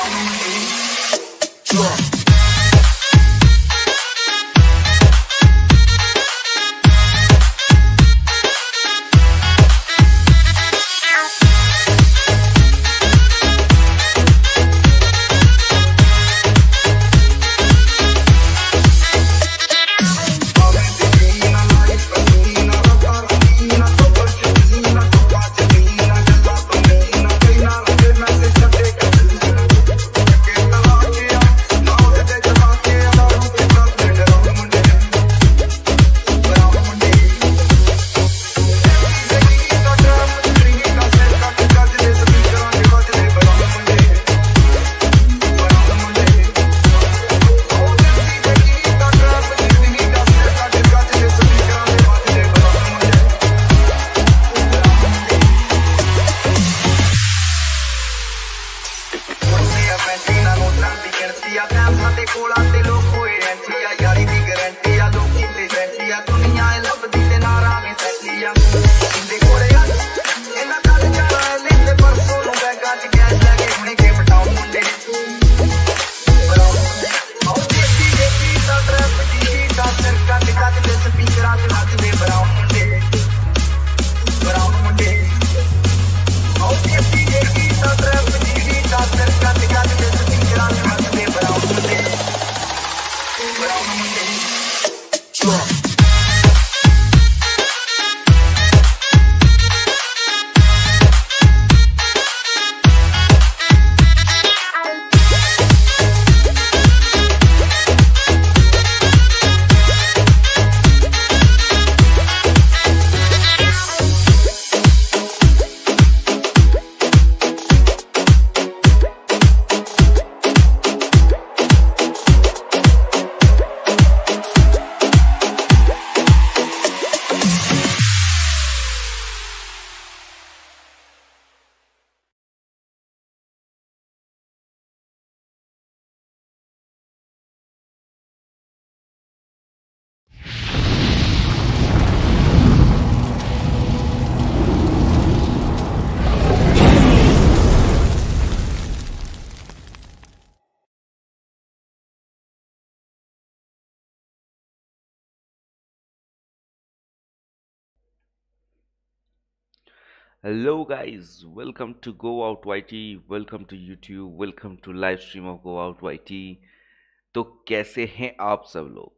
Hello guys, welcome to Go Out YT, welcome to YouTube, welcome to live stream of Go Out YT। तो कैसे हैं आप सब लोग?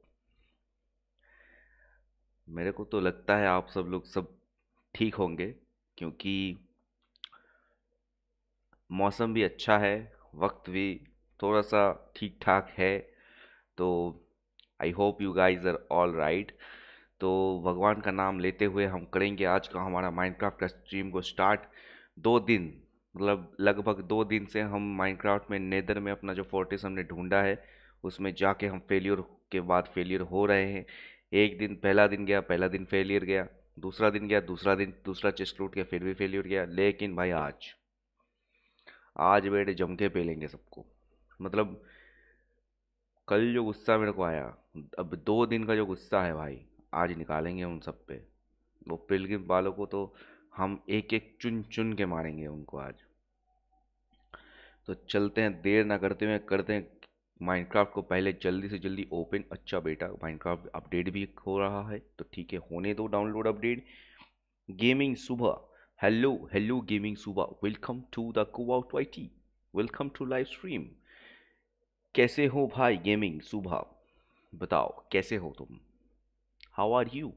मेरे को तो लगता है आप सब लोग सब ठीक होंगे, क्योंकि मौसम भी अच्छा है, वक्त भी थोड़ा सा ठीक ठाक है। तो I hope you guys are all right. तो भगवान का नाम लेते हुए हम करेंगे आज का हमारा माइनक्राफ्ट का स्ट्रीम को स्टार्ट। 2 दिन, मतलब लगभग 2 दिन से हम माइनक्राफ्ट में नेदर में अपना जो फोर्ट्रेस हमने ढूंढा है उसमें जाके हम फेलियर के बाद फेलियर हो रहे हैं। एक दिन, पहला दिन गया, पहला दिन फेलियर गया, दूसरा दिन गया, दूसरा दिन दूसरा चेस्ट लूट गया, फिर भी फेलियर गया। लेकिन भाई आज आज बेटे जम के पेलेंगे सबको। मतलब कल जो गुस्सा मेरे को आया, अब 2 दिन का जो गुस्सा है भाई, आज निकालेंगे उन सब पे। वो पिलग्रिम वालों को तो हम एक एक चुन चुन के मारेंगे उनको आज। तो चलते हैं, देर ना करते हुए करते हैं माइनक्राफ्ट को पहले जल्दी से जल्दी ओपन। अच्छा बेटा, माइनक्राफ्ट अपडेट भी हो रहा है तो ठीक है, होने दो download update. Gaming Subah, hello hello gaming Subah, welcome to the go out Y T, welcome to live stream. कैसे हो भाई गेमिंग सुबह? बताओ कैसे हो तुम? How are you?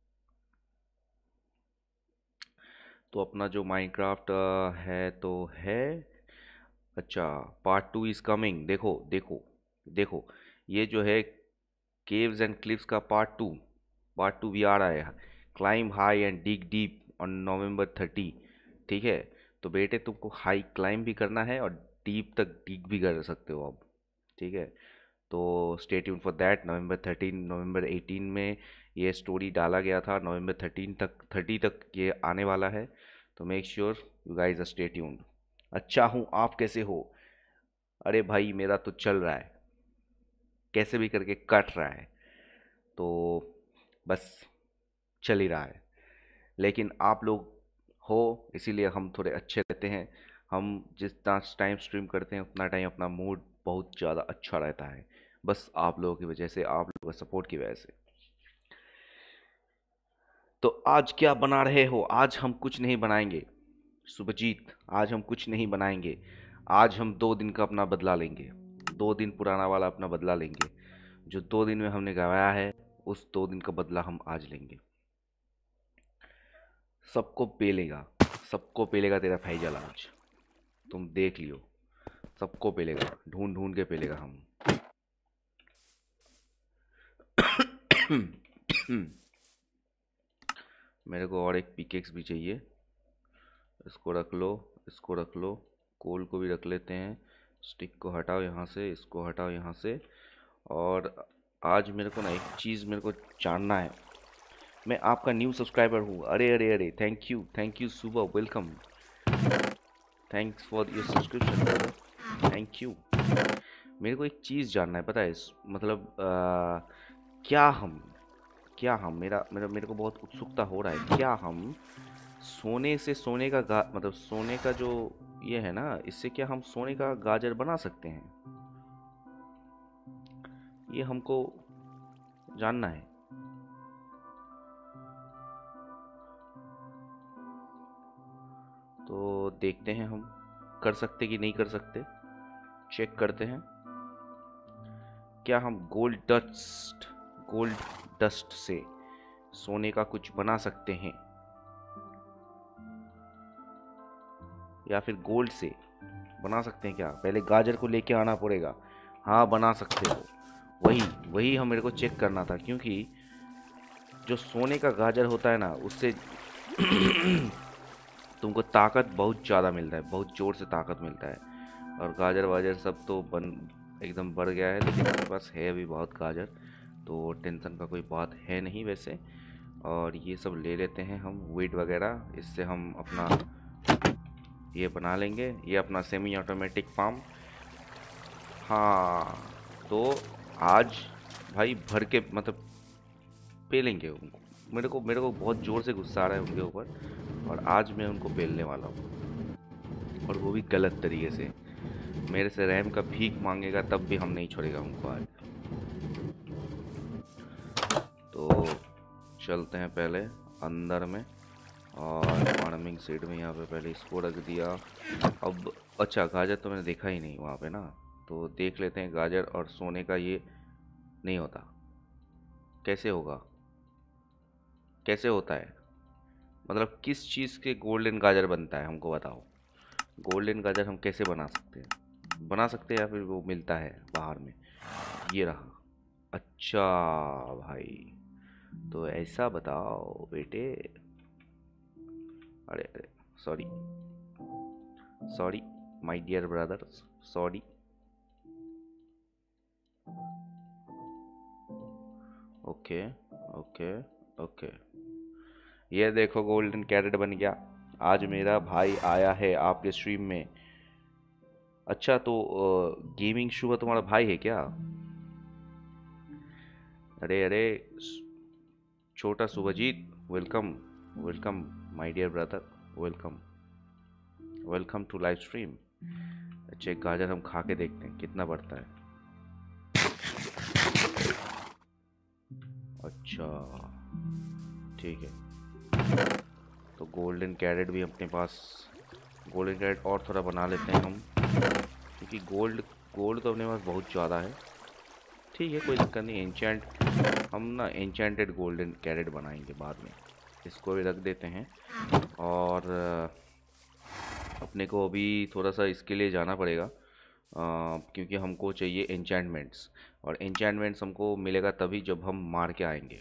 तो अपना जो माइनक्राफ्ट है तो है। अच्छा, पार्ट 2 इज कमिंग। देखो देखो देखो, ये जो है केव्स एंड क्लिफ्स का पार्ट टू भी आ रहा है। Climb high and dig deep on November 30। ठीक है, तो बेटे तुमको हाई क्लाइम भी करना है और डीप तक डिग भी कर सकते हो अब। ठीक है, तो stay tune for that. November 18 में ये स्टोरी डाला गया था, November 30 तक ये आने वाला है। तो make sure you guys are stay tuned. अच्छा हूँ, आप कैसे हो? अरे भाई मेरा तो चल रहा है, कैसे भी करके कट रहा है, तो बस चल ही रहा है। लेकिन आप लोग हो इसीलिए हम थोड़े अच्छे रहते हैं। हम जितना टाइम स्ट्रीम करते हैं उतना टाइम अपना मूड बहुत ज़्यादा अच्छा रहता है, बस आप लोगों की वजह से, आप लोगों के सपोर्ट की वजह से। तो आज क्या बना रहे हो? आज हम कुछ नहीं बनाएंगे सुभजीत, आज हम कुछ नहीं बनाएंगे। आज हम 2 दिन का अपना बदला लेंगे, 2 दिन पुराना वाला अपना बदला लेंगे। जो 2 दिन में हमने गवाया है, उस 2 दिन का बदला हम आज लेंगे। सबको पेलेगा, सबको पेलेगा तेरा फैजल आज, तुम देख लियो। सबको पेलेगा, ढूंढ ढूंढ के पेलेगा हम। मेरे को और एक पिकेक्स भी चाहिए। इसको रख लो, इसको रख लो, कोल को भी रख लेते हैं। स्टिक को हटाओ यहाँ से, इसको हटाओ यहाँ से। और आज मेरे को ना एक चीज़ मेरे को जानना है। मैं आपका न्यू सब्सक्राइबर हूँ। अरे अरे अरे, thank you Subah, welcome, thanks for your subscription, thank you. मेरे को एक चीज़ जानना है, पता है मतलब क्या हम क्या हम मेरा मेरा मेरे को बहुत उत्सुकता हो रहा है, क्या हम सोने से सोने का मतलब सोने का जो ये है ना, इससे क्या हम सोने का गाजर बना सकते हैं? ये हमको जानना है। तो देखते हैं हम कर सकते कि नहीं कर सकते, चेक करते हैं। क्या हम गोल्ड डस्ट से सोने का कुछ बना सकते हैं, या फिर गोल्ड से बना सकते हैं क्या? पहले गाजर को लेके आना पड़ेगा। हाँ बना सकते हो, वही वही हम मेरे को चेक करना था, क्योंकि जो सोने का गाजर होता है ना, उससे तुमको ताकत बहुत ज़्यादा मिलता है, बहुत ज़ोर से ताकत मिलता है। और गाजर वाजर सब तो बन एकदम बढ़ गया है, लेकिन मेरे पास है अभी बहुत गाजर, तो टेंशन का कोई बात है नहीं वैसे। और ये सब ले लेते हैं हम, वीट वगैरह, इससे हम अपना ये बना लेंगे, ये अपना सेमी ऑटोमेटिक फार्म। हाँ, तो आज भाई भर के मतलब पेलेंगे उनको। मेरे को बहुत ज़ोर से गुस्सा आ रहा है उनके ऊपर, और आज मैं उनको पेलने वाला हूँ, और वो भी गलत तरीके से। मेरे से रैम का भीख मांगेगा तब भी हम नहीं छोड़ेगा उनको आज। तो चलते हैं पहले अंदर में, और फार्मिंग सीड में यहाँ पे पहले इसको रख दिया। अब अच्छा, गाजर तो मैंने देखा ही नहीं वहाँ पे ना, तो देख लेते हैं। गाजर और सोने का ये नहीं होता, कैसे होगा, कैसे होता है? मतलब किस चीज़ के गोल्डन गाजर बनता है, हमको बताओ। गोल्डन गाजर हम कैसे बना सकते हैं, या फिर वो मिलता है बाहर में? ये रहा। अच्छा भाई, तो ऐसा बताओ बेटे। अरे अरे, sorry sorry my dear brothers, sorry. Okay okay okay, ये देखो गोल्डन कैरेट बन गया। आज मेरा भाई आया है आपके स्ट्रीम में। अच्छा, तो गेमिंग शुभ तुम्हारा भाई है क्या? अरे अरे, छोटा Shubhajit, welcome, welcome my dear brother, welcome, welcome to live stream. अच्छा, एक गाजर हम खा के देखते हैं कितना बढ़ता है। अच्छा ठीक है, तो गोल्डन कैरेट भी अपने पास, गोल्डन कैरेट और थोड़ा बना लेते हैं हम, क्योंकि गोल्ड गोल्ड तो अपने पास बहुत ज़्यादा है। ठीक है, कोई दिक्कत नहीं। हम ना एन्चेंटेड गोल्डन कैरेट बनाएंगे बाद में, इसको भी रख देते हैं। और अपने को अभी थोड़ा सा इसके लिए जाना पड़ेगा, क्योंकि हमको चाहिए एन्चेंटमेंट्स, और एन्चेंटमेंट्स हमको मिलेगा तभी जब हम मार के आएंगे।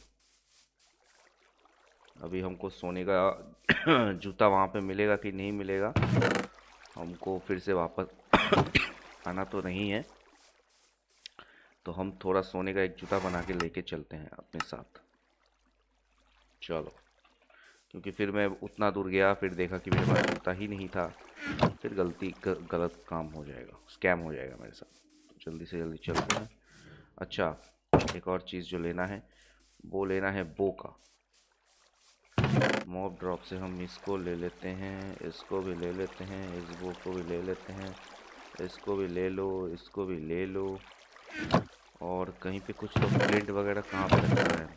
अभी हमको सोने का जूता वहाँ पे मिलेगा कि नहीं मिलेगा, हमको फिर से वापस आना तो नहीं है, तो हम थोड़ा सोने का एक जूता बना के लेके चलते हैं अपने साथ। चलो, क्योंकि फिर मैं उतना दूर गया, फिर देखा कि मेरे पास जूता ही नहीं था, फिर गलत काम हो जाएगा, स्कैम हो जाएगा मेरे साथ। तो जल्दी से जल्दी चलते हैं। अच्छा, एक और चीज़ जो लेना है, वो लेना है बो का। मॉब ड्रॉप से हम इसको ले लेते हैं, इसको भी ले लेते हैं, इस वो को भी ले लेते हैं, इसको भी ले लो, इसको भी ले लो। और कहीं पे कुछ तो फ्लिंट वगैरह कहाँ पे रखा है?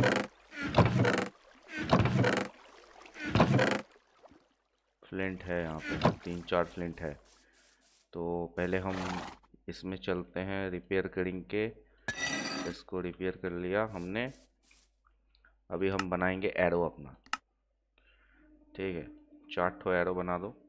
फ्लिंट है यहाँ पे, 3-4 फ्लिंट है। तो पहले हम इसमें चलते हैं रिपेयर करेंगे। इसको रिपेयर कर लिया हमने। अभी हम बनाएंगे एरो अपना। ठीक है, 4 ठो एरो बना दो।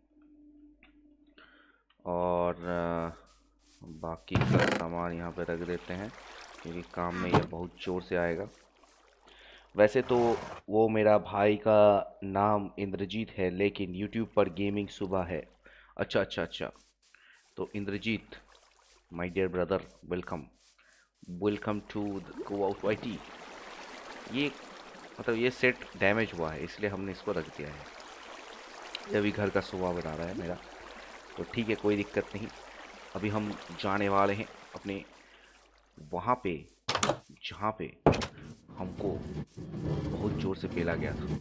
और बाकी का सामान यहाँ पे रख देते हैं क्योंकि काम में ये बहुत जोर से आएगा। वैसे तो वो मेरा भाई का नाम इंद्रजीत है, लेकिन यूट्यूब पर गेमिंग सुबह है। अच्छा अच्छा अच्छा। तो Indrajit, my dear brother, welcome welcome to go out Y T. ये मतलब ये सेट डैमेज हुआ है इसलिए हमने इसको रख दिया है। ये अभी घर का सुबह बना रहा है मेरा, तो ठीक है, कोई दिक्कत नहीं। अभी हम जाने वाले हैं अपने वहाँ पे जहाँ पे हमको बहुत ज़ोर से पेला गया था।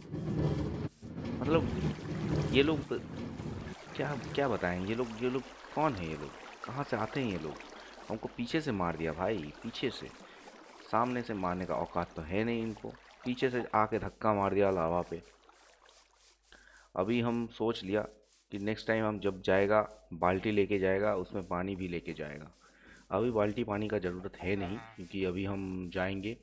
मतलब ये लोग क्या क्या बताएं, ये लोग कौन है? ये लोग कहाँ से आते हैं? ये लोग हमको पीछे से मार दिया भाई, पीछे से। सामने से मारने का औकात तो है नहीं इनको, पीछे से आके धक्का मार दिया लावा पे। अभी हम सोच लिया कि नेक्स्ट टाइम हम जब जाएगा बाल्टी लेके जाएगा, उसमें पानी भी लेके जाएगा। अभी बाल्टी पानी का ज़रूरत है नहीं क्योंकि अभी हम जाएंगे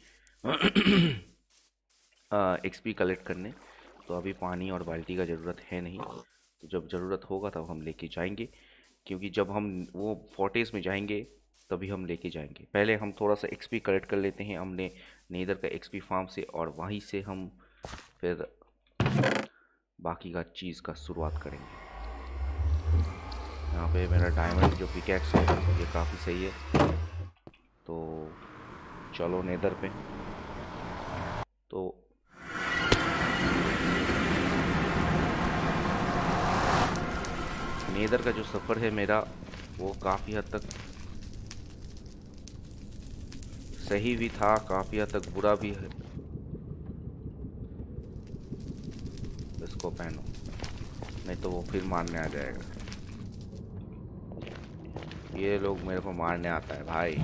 एक्सपी कलेक्ट करने, तो अभी पानी और बाल्टी का ज़रूरत है नहीं। तो जब ज़रूरत होगा तब हम लेके जाएंगे, क्योंकि जब हम वो फोर्टेस में जाएंगे तभी हम लेके जाएंगे। पहले हम थोड़ा सा एक्सपी कलेक्ट कर लेते हैं हमने नेदर का एक्सपी फार्म से, और वहीं से हम फिर बाकी का चीज़ का शुरुआत करेंगे। यहाँ पे मेरा डायमंड जो पिकैक्स है ये काफ़ी सही है। तो चलो नेदर पे। तो नेदर का जो सफ़र है मेरा वो काफ़ी हद तक सही भी था, काफ़ी हद तक बुरा भी है। इसको पहनो, नहीं तो वो फिर मारने आ जाएगा। ये लोग मेरे को मारने आता है भाई।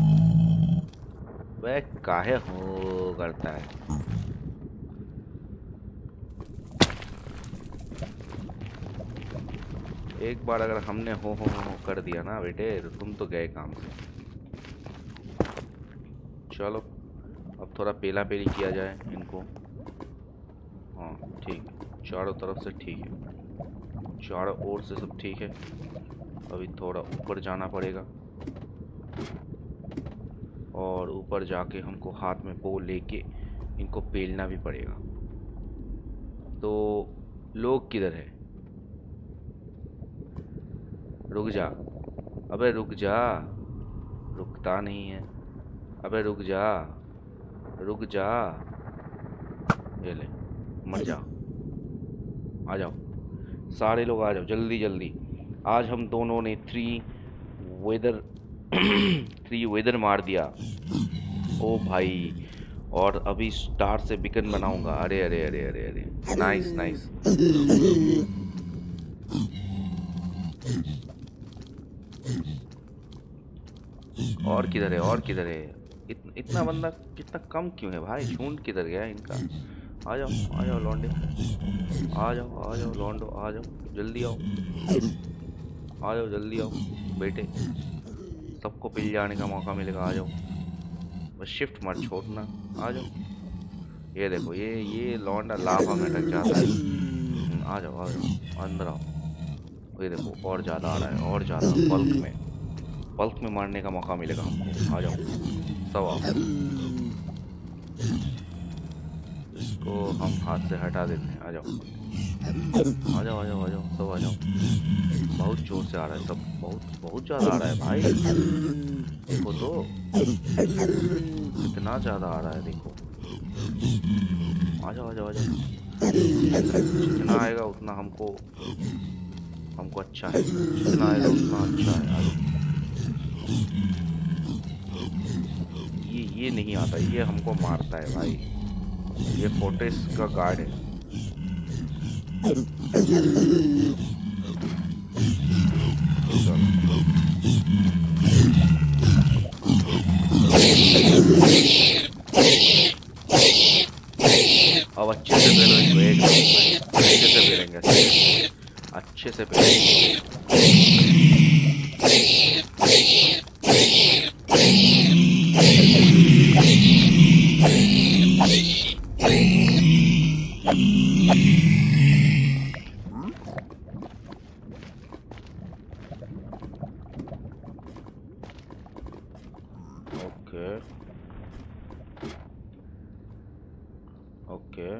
वह काहे हो करता है। एक बार अगर हमने हो कर दिया ना बेटे, तो तुम तो गए काम से। चलो अब थोड़ा पेला पेली किया जाए इनको। हाँ ठीक है, चारों तरफ से ठीक है, चारों ओर से सब ठीक है। अभी थोड़ा ऊपर जाना पड़ेगा, और ऊपर जाके हमको हाथ में पो लेके इनको पेलना भी पड़ेगा। तो लोग किधर है? रुक जा, अबे रुक जा, रुकता नहीं है। अबे रुक जा, रुक जा। ये ले, मर जा। आ जाओ सारे लोग, आ जाओ जल्दी जल्दी। आज हम दोनों ने 3 वेदर 3 वेदर मार दिया। ओ भाई, और अभी स्टार से बिकन बनाऊंगा। अरे अरे अरे अरे अरे, नाइस नाइस। और किधर है, और किधर है? इतना बंदा कितना कम क्यों है भाई? झुंड किधर गया इनका? आ जाओ लौंडे, आ जाओ लौंडो, आ जाओ जल्दी आओ, आ जाओ जल्दी आओ बेटे, सबको पिल जाने का मौका मिलेगा। आ जाओ, बस शिफ्ट मत छोड़ना, आ जाओ। ये देखो, ये लौंडा लाभा में अटक जाता है। आ जाओ अंदर आओ। ये देखो और ज़्यादा आ रहा है, और ज़्यादा बल्क में मारने का मौका मिलेगा हमको। आ जाओ सब आओ, इसको हम हाथ से हटा देते हैं। आ जाओ आ जाओ आ जाओ आ जाओ, सब आ जाओ। बहुत जोर से आ रहा है सब, बहुत ज़्यादा आ रहा है भाई। देखो तो कितना ज़्यादा आ रहा है, देखो। आ जाओ आ जाओ आ जाओ, जितना आएगा उतना हमको अच्छा है, जितना आएगा उतना अच्छा है। आ जाओ। ये नहीं आता, ये हमको मारता है भाई। ये फोर्ट्रेस का गार्ड है। अब अच्छे से पहले इसको एक अच्छे से पहलेंगे, अच्छे से पहलेंगे। ओके ओके,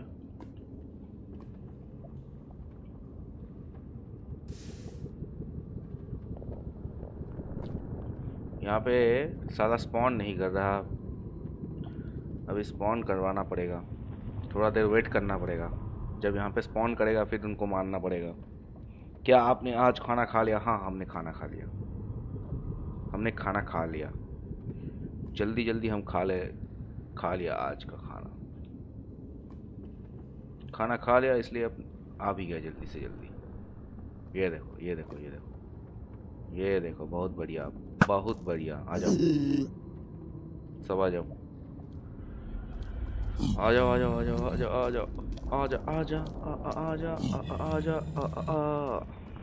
यहाँ पे साला स्पॉन नहीं कर रहा। अब स्पॉन करवाना पड़ेगा, थोड़ा देर वेट करना पड़ेगा। जब यहाँ पे स्पॉन करेगा फिर उनको मारना पड़ेगा। क्या आपने आज खाना खा लिया? हाँ, हमने खाना खा लिया, हमने खाना खा लिया। जल्दी जल्दी हम खा लिया आज का खाना। खाना खा लिया इसलिए अब आ भी गया जल्दी से जल्दी। ये देखो ये देखो ये देखो ये देखो, बहुत बढ़िया बहुत बढ़िया। आ जाओ सब, आ जाओ आ जाओ आ जाओ आ जाओ आ जाओ आ जाओ आ जाओ आ जाओ आ जाओ आ जाओ।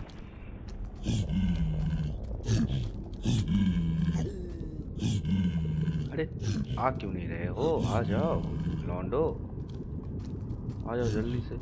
अरे आ क्यों नहीं रहे हो? आ जाओ लॉन्डो, आ जाओ जल्दी से।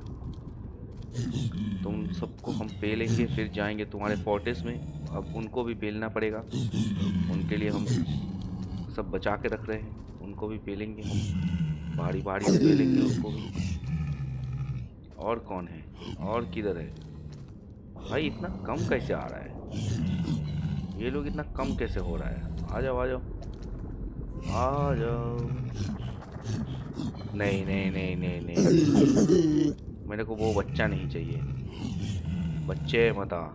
तुम सबको हम पेलेंगे फिर जाएंगे तुम्हारे फोर्ट्रेस में। अब उनको भी पेलना पड़ेगा, उनके लिए हम सब बचा के रख रहे हैं। उनको भी पेलेंगे हम, बारी बारी से पेलेंगे उनको भी। और कौन है? और किधर है भाई? इतना कम कैसे आ रहा है? ये लोग इतना कम कैसे हो रहा है? आ जाओ आ जाओ आ जाओ। नहीं नहीं नहीं नहीं नहीं, मेरे को वो बच्चा नहीं चाहिए। बच्चे मत आ,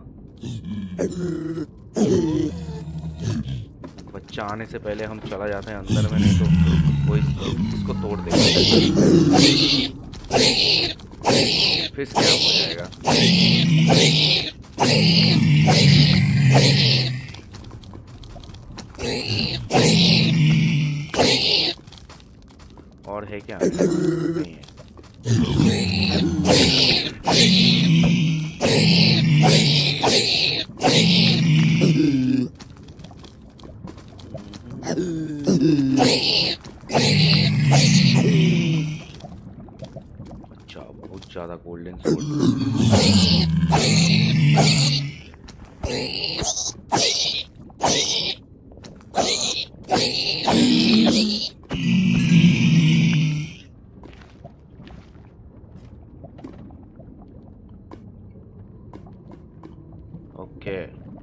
बच्चा आने से पहले हम चला जाते हैं अंदर में, नहीं तो वो इसको तोड़ देगा, फिर क्या हो जाएगा। और है क्या? नहीं है। अच्छा, बहुत ज्यादा गोल्डन ओके।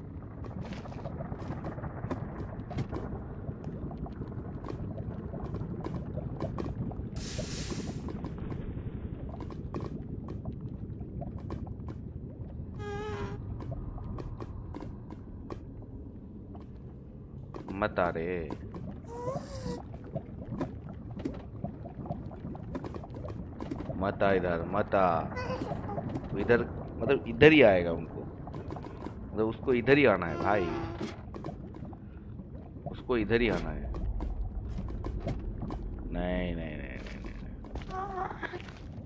मत आ रे, मत आ इधर, मत आ इधर। मतलब इधर ही आएगा उनको, मतलब उसको इधर ही आना है भाई, उसको इधर ही आना है। नहीं नहीं नहीं नहीं, नहीं, नहीं।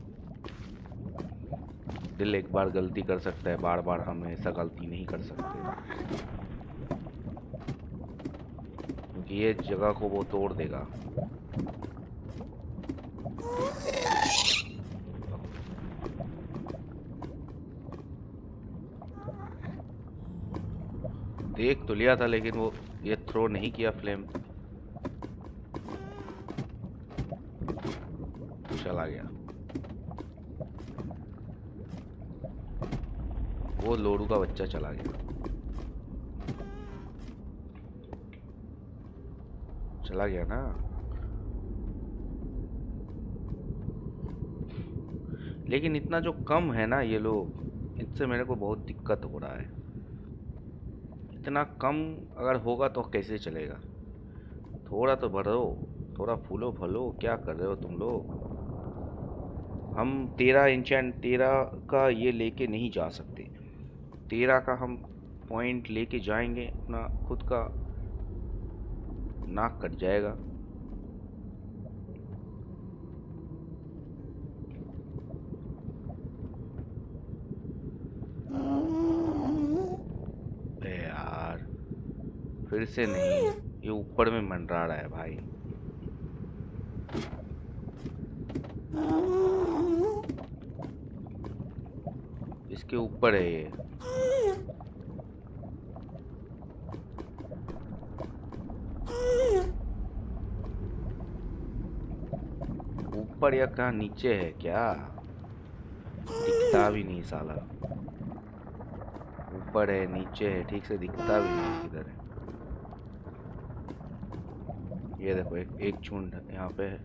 दिल एक बार गलती कर सकता है, बार बार हम ऐसा गलती नहीं कर सकते, क्योंकि ये जगह को वो तोड़ देगा। देख तो लिया था लेकिन वो ये थ्रो नहीं किया फ्लेम, चला गया। वो लोडू का बच्चा चला गया, चला गया ना। लेकिन इतना जो कम है ना ये लोग, इससे मेरे को बहुत दिक्कत हो रहा है। इतना कम अगर होगा तो कैसे चलेगा? थोड़ा तो बढ़ो, थोड़ा फूलो फलो, क्या कर रहे हो तुम लोग? हम 13 का ये लेके नहीं जा सकते। 13 का हम पॉइंट लेके जाएंगे अपना खुद का नाक कट जाएगा। अरे यार, फिर से नहीं, ये ऊपर में मंडरा रहा है भाई। इसके ऊपर है ये। ऊपर या कहाँ नीचे है क्या? दिखता भी नहीं साला। ऊपर है नीचे है ठीक से दिखता भी नहीं किधर है। ये देखो एक झुंड यहाँ पे है।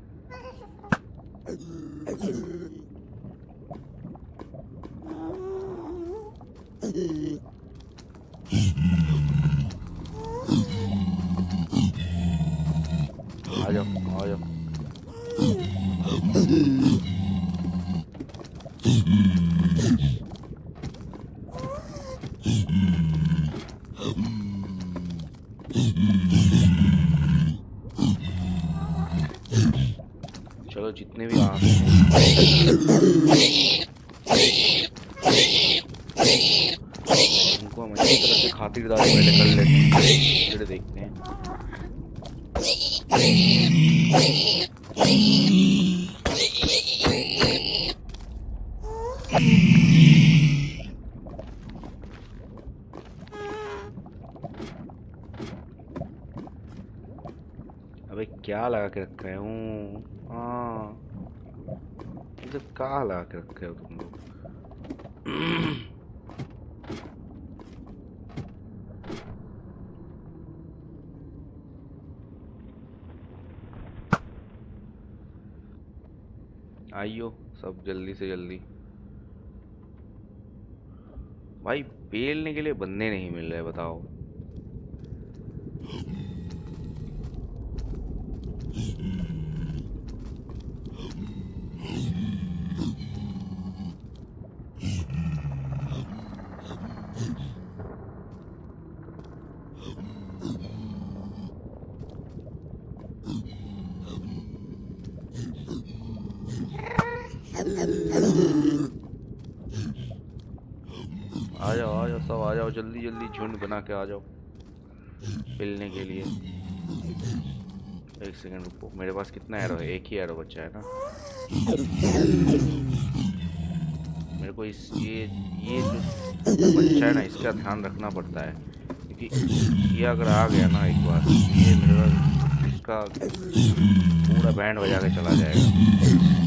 आ जाओ आ जाओ। चलो जितने भी आते हैं उनको हम अच्छी तरह से खातिरदारी पहले कर लेते हैं, फिर देखते हैं। अबे क्या लगा के रखा है? हूँ हाँ, इधर क्या लगा के रखे हो तुम लोग? आइयो सब जल्दी से जल्दी। भाई पेलने के लिए बंदे नहीं मिल रहे, बताओ। आ जाओ सब आ जाओ, जल्दी जल्दी झुंड बना के आ जाओ पेलने के लिए। एक सेकंड रुको, मेरे पास कितना एरो है? एक ही एरो बचा है ना। मेरे को ये जो बच्चा है ना, इसका ध्यान रखना पड़ता है, क्योंकि ये अगर आ गया ना एक बार, ये मेरा इसका पूरा बैंड बजा के चला जाएगा।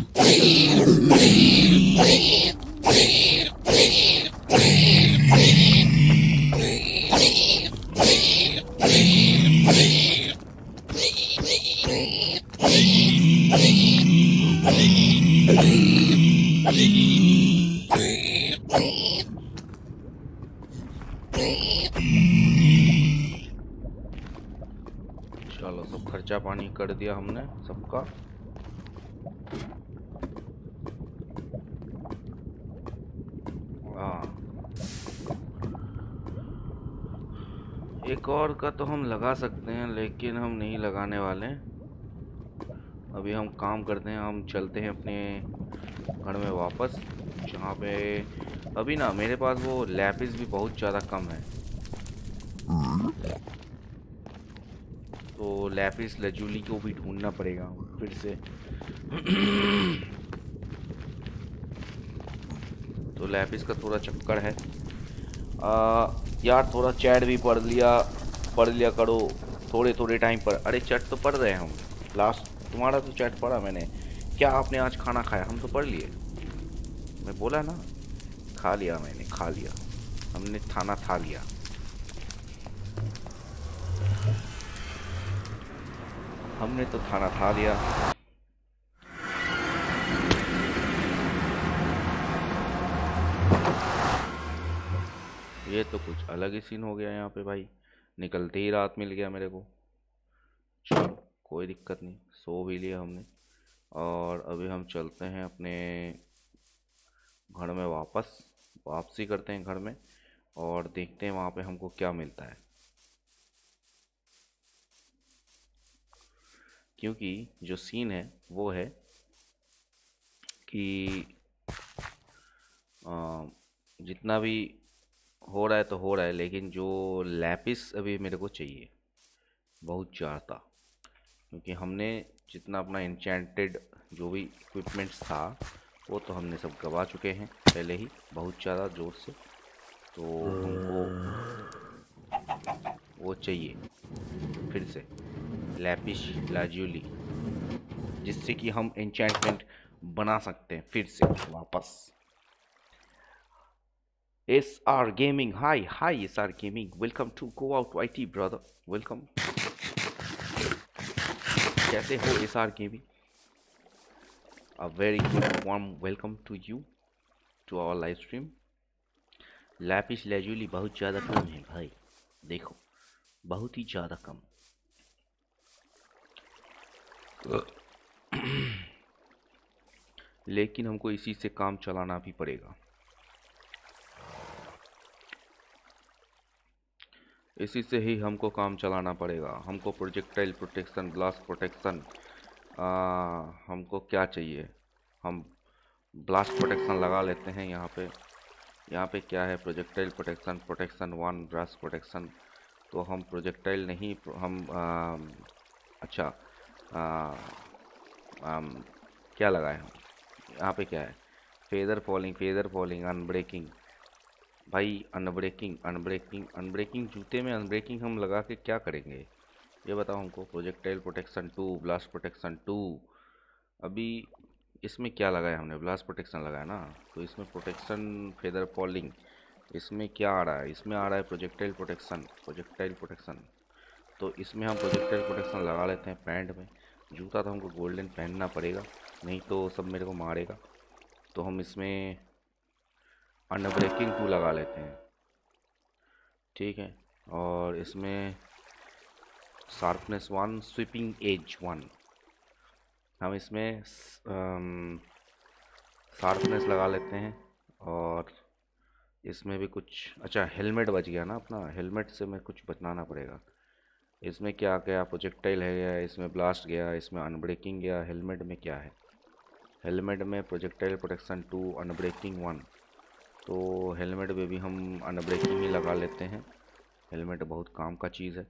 चलो सब खर्चा पानी कर दिया हमने सबका। हाँ, एक और का तो हम लगा सकते हैं, लेकिन हम नहीं लगाने वाले। अभी हम काम करते हैं, हम चलते हैं अपने घर में वापस, जहाँ पे अभी ना मेरे पास वो लैपिस भी बहुत ज़्यादा कम है। तो लैपिस लजूली को भी ढूंढना पड़ेगा फिर से। तो लैपिस का थोड़ा चक्कर है। यार थोड़ा चैट भी पढ़ लिया करो थोड़े थोड़े टाइम पर। अरे चैट तो पढ़ रहे हैं हम। लास्ट तुम्हारा तो चैट पढ़ा मैंने। क्या आपने आज खाना खाया? हम तो पढ़ लिए। मैं बोला ना, खा लिया, मैंने खा लिया, हमने खाना खा लिया। हमने तो खाना खा लिया। ये तो कुछ अलग ही सीन हो गया यहाँ पे भाई। निकलते ही रात मिल गया मेरे को। चलो कोई दिक्कत नहीं, सो भी लिया हमने। और अभी हम चलते हैं अपने घर में वापसी करते हैं घर में, और देखते हैं वहाँ पे हमको क्या मिलता है। क्योंकि जो सीन है वो है कि जितना भी हो रहा है तो हो रहा है, लेकिन जो लैपिस अभी मेरे को चाहिए बहुत ज़्यादा। क्योंकि हमने जितना अपना इंचेंटेड जो भी इक्विपमेंट्स था वो तो हमने सब गवा चुके हैं पहले ही बहुत ज़्यादा ज़ोर से। तो हमको वो चाहिए फिर से लैपिस लाजुली, जिससे कि हम एन्चेंटमेंट बना सकते हैं फिर से वापस। SR Gaming, hi SR Gaming, welcome to Go Out IT brother, welcome। कैसे हो SR Gaming? A very good warm welcome to you to our live stream। Lapis lazuli बहुत ज़्यादा कम है भाई, देखो बहुत ही ज़्यादा कम। लेकिन हमको इसी से काम चलाना भी पड़ेगा, इसी से ही हमको काम चलाना पड़ेगा। हमको प्रोजेक्टाइल प्रोटेक्शन, ब्लास्ट प्रोटेक्शन, हमको क्या चाहिए, हम ब्लास्ट प्रोटेक्शन लगा लेते हैं यहाँ पे। यहाँ पे क्या है, projectile protection, protection 1, blast protection. तो हम प्रोजेक्टाइल नहीं, हम अच्छा आ, आम, क्या लगाए हम यहाँ पे, क्या है, फेदर फॉलिंग, अनब्रेकिंग। भाई अनब्रेकिंग जूते में अनब्रेकिंग हम लगा के क्या करेंगे, ये बताओ हमको। Projectile protection 2, blast protection 2। अभी इसमें क्या लगाया हमने, ब्लास्ट प्रोटेक्शन लगाया ना, तो इसमें प्रोटेक्शन फेदर फॉलिंग। इसमें क्या आ रहा है, इसमें आ रहा है प्रोजेक्टाइल प्रोटेक्शन। तो इसमें हम प्रोजेक्टाइल प्रोटेक्शन लगा लेते हैं पैंट में। जूता तो हमको गोल्डन पहनना पड़ेगा, नहीं तो सब मेरे को मारेगा। तो हम इसमें अनब्रेकिंग 2 लगा लेते हैं, ठीक है। और इसमें शार्पनेस 1, स्वीपिंग एज 1। हम इसमें शार्पनेस लगा लेते हैं। और इसमें भी कुछ, अच्छा हेलमेट बच गया ना अपना, हेलमेट से मैं कुछ बनाना पड़ेगा। इसमें क्या गया, प्रोजेक्टाइल है गया, इसमें ब्लास्ट गया, इसमें अनब्रेकिंग गया। हेलमेट में क्या है, हेलमेट में प्रोजेक्टाइल प्रोटेक्शन 2, अनब्रेकिंग 1। तो हेलमेट में भी हम अनब्रेकिंग ही लगा लेते हैं। हेलमेट बहुत काम का चीज़ है।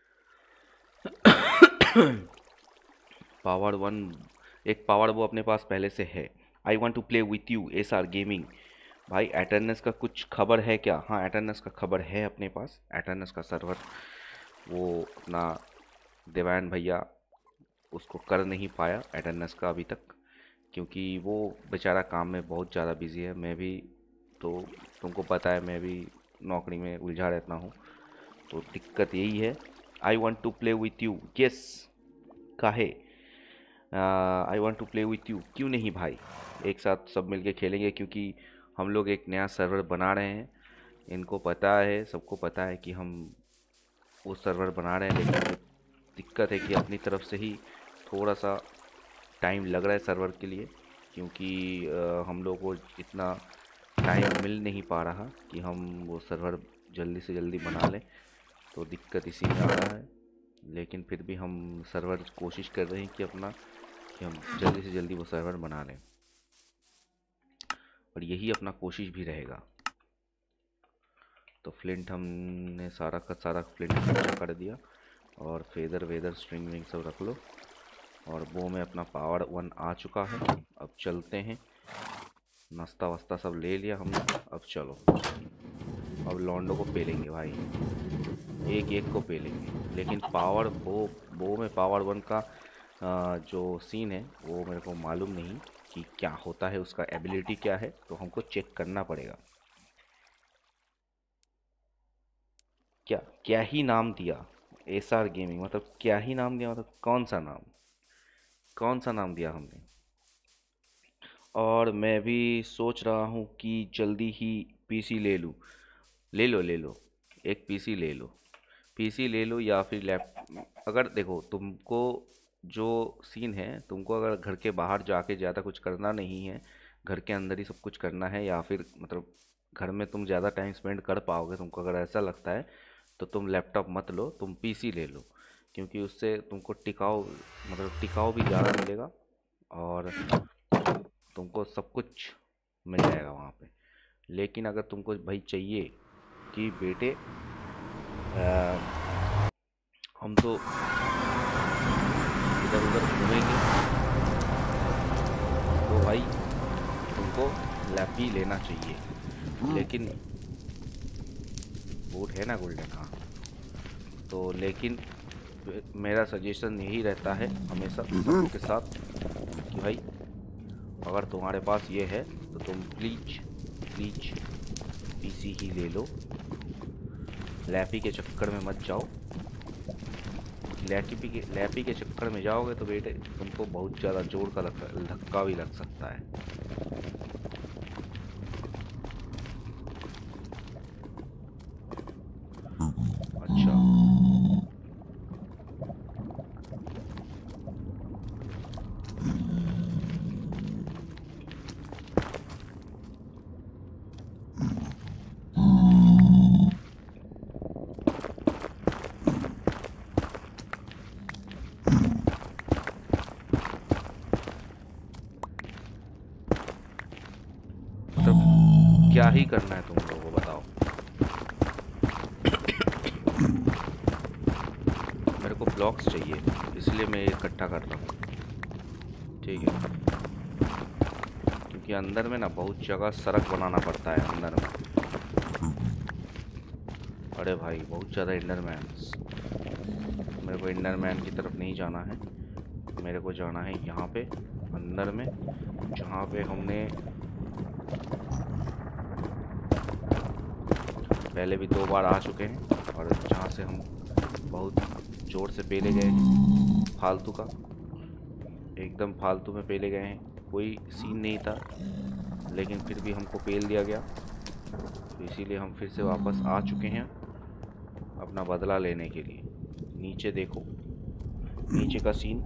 पावर 1, एक पावर वो अपने पास पहले से है। I want to play with you SR gaming. भाई एटर्नस का कुछ खबर है क्या? हाँ एटर्नस का खबर है अपने पास। एटर्नस का सर्वर वो अपना देवान भैया उसको कर नहीं पाया एटर्नस का अभी तक, क्योंकि वो बेचारा काम में बहुत ज़्यादा बिजी है। मैं भी तो तुमको पता है मैं भी नौकरी में उलझा रहता हूँ, तो दिक्कत यही है। I want to play with you, yes काहे, I want to play with you, क्यों नहीं भाई, एक साथ सब मिलके खेलेंगे। क्योंकि हम लोग एक नया सर्वर बना रहे हैं, इनको पता है, सबको पता है कि हम वो सर्वर बना रहे हैं। लेकिन दिक्कत है कि अपनी तरफ से ही थोड़ा सा टाइम लग रहा है सर्वर के लिए, क्योंकि हम लोग को इतना टाइम मिल नहीं पा रहा कि हम वो सर्वर जल्दी से जल्दी बना लें। तो दिक्कत इसी में आ रहा है। लेकिन फिर भी हम सर्वर कोशिश कर रहे हैं कि अपना, कि हम जल्दी से जल्दी वो सर्वर बना लें, और यही अपना कोशिश भी रहेगा। तो फ्लिंट हमने सारा का सारा फ्लिंट इकट्ठा कर दिया, और फेदर वेदर स्ट्रिंग विंग सब रख लो। और वो में अपना पावर 1 आ चुका है। अब चलते हैं, नाश्ता वास्ता सब ले लिया हमने, अब चलो, अब लॉन्डो को पेलेंगे भाई, एक एक को पेलेंगे। लेकिन पावर वो में पावर 1 का जो सीन है वो मेरे को मालूम नहीं कि क्या होता है, उसका एबिलिटी क्या है, तो हमको चेक करना पड़ेगा। क्या क्या ही नाम दिया SR गेमिंग, मतलब क्या ही नाम दिया, मतलब कौन सा नाम दिया हमने। और मैं भी सोच रहा हूँ कि जल्दी ही पीसी ले लूँ। ले लो एक पीसी ले लो, पीसी ले लो या फिर लैप। अगर देखो तुमको जो सीन है, तुमको अगर घर के बाहर जाके ज़्यादा कुछ करना नहीं है, घर के अंदर ही सब कुछ करना है, या फिर मतलब घर में तुम ज़्यादा टाइम स्पेंड कर पाओगे, तुमको अगर ऐसा लगता है तो तुम लैपटॉप मत लो, तुम पीसी ले लो, क्योंकि उससे तुमको टिकाऊ मतलब टिकाऊ भी ज़्यादा मिलेगा और तुमको सब कुछ मिल जाएगा वहाँ पे। लेकिन अगर तुमको भाई चाहिए कि बेटे हम तो इधर उधर घूमेंगे, तो भाई तुमको लैप ही लेना चाहिए। लेकिन बूट है ना गोल्डन, हाँ। तो लेकिन मेरा सजेशन यही रहता है हमेशा सबके साथ कि भाई अगर तुम्हारे पास ये है तो तुम प्लीज पीसी ही ले लो, लैपी के चक्कर में मत जाओ। लैपी के चक्कर में जाओगे तो बेटे तुमको बहुत ज़्यादा जोर का धक्का भी लग सकता है। अच्छा, मतलब क्या ही करना है तुम लोगों को बताओ। मेरे को ब्लॉक्स चाहिए, इसलिए मैं ये इकट्ठा कर रहा हूँ, ठीक है। क्योंकि अंदर में ना बहुत जगह सड़क बनाना पड़ता है अंदर में। अरे भाई बहुत ज़्यादा इंडरमैन्स। मेरे को इंडरमैन की तरफ नहीं जाना है, मेरे को जाना है यहाँ पे अंदर में, जहाँ पे हमने पहले भी 2 बार आ चुके हैं और जहाँ से हम बहुत जोर से पेले गए हैं, फालतू का, एकदम फालतू में पेले गए हैं। कोई सीन नहीं था लेकिन फिर भी हमको पेल दिया गया, तो इसीलिए हम फिर से वापस आ चुके हैं अपना बदला लेने के लिए। नीचे देखो, नीचे का सीन।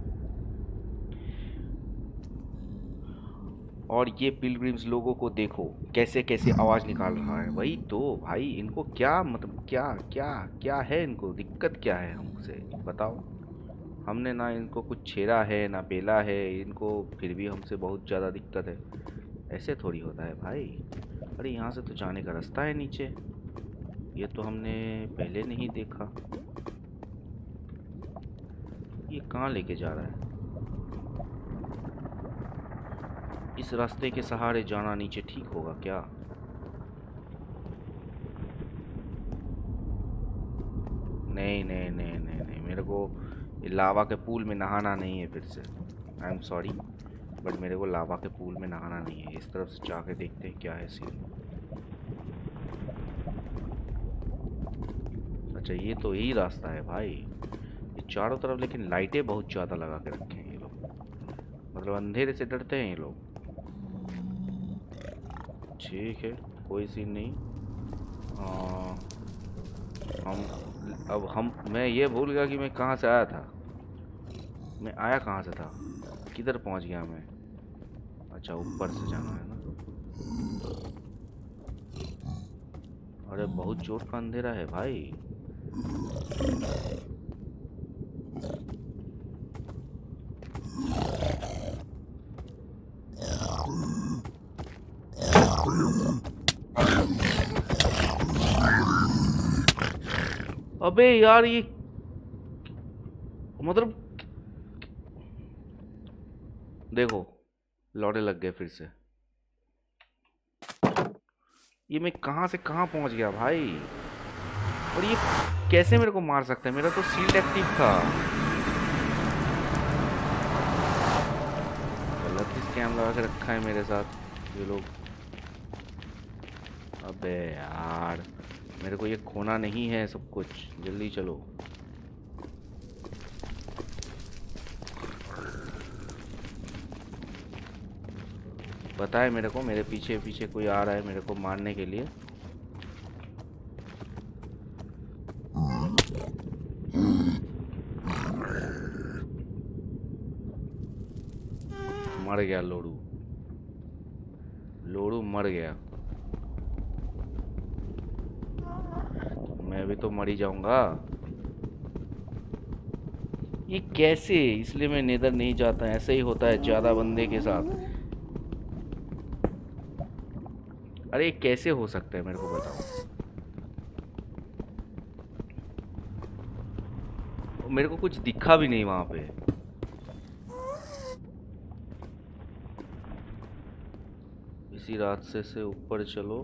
और ये पिलग्रिम्स लोगों को देखो कैसे कैसे आवाज़ निकाल रहा है। वही तो भाई, इनको क्या मतलब क्या क्या क्या है, इनको दिक्कत क्या है हमसे बताओ। हमने ना इनको कुछ छेड़ा है ना पेला है इनको, फिर भी हमसे बहुत ज़्यादा दिक्कत है। ऐसे थोड़ी होता है भाई। अरे यहाँ से तो जाने का रास्ता है नीचे, ये तो हमने पहले नहीं देखा। ये कहाँ लेके जा रहा है? इस रास्ते के सहारे जाना नीचे ठीक होगा क्या? नहीं नहीं नहीं नहीं नहीं, मेरे को लावा के पूल में नहाना नहीं है फिर से। आई एम सॉरी, बट मेरे को लावा के पूल में नहाना नहीं है। इस तरफ से जाके देखते हैं क्या है सीन। अच्छा, ये तो यही रास्ता है भाई। ये चारों तरफ लेकिन लाइटें बहुत ज़्यादा लगा के रखे हैं ये लोग, मतलब अंधेरे से डरते हैं ये लोग। ठीक है, कोई सीन नहीं। मैं ये भूल गया कि मैं कहाँ से आया था। मैं आया कहाँ से था, किधर पहुँच गया मैं? अच्छा, ऊपर से जाना है ना। अरे बहुत जोर का अंधेरा है भाई। अबे यार, ये मतलब देखो लौड़े लग गए फिर से। ये मैं कहाँ से कहाँ पहुँच गया भाई? और ये कैसे मेरे को मार सकता है? मेरा तो शील्ड एक्टिव था। गलत स्कैम लगा के रखा है मेरे साथ ये लोग। अबे यार, मेरे को ये खोना नहीं है सब कुछ, जल्दी चलो। पता है मेरे को, मेरे पीछे पीछे कोई आ रहा है मेरे को मारने के लिए। मर गया लोड़ू। लोड़ू मर गया, मैं भी तो मर ही जाऊंगा। ये कैसे? इसलिए मैं नेदर नहीं जाता, ऐसे ही होता है ज्यादा बंदे के साथ। अरे कैसे हो सकता है, मेरे को बताओ। मेरे को कुछ दिखा भी नहीं वहां पे। इसी रास्ते से ऊपर चलो।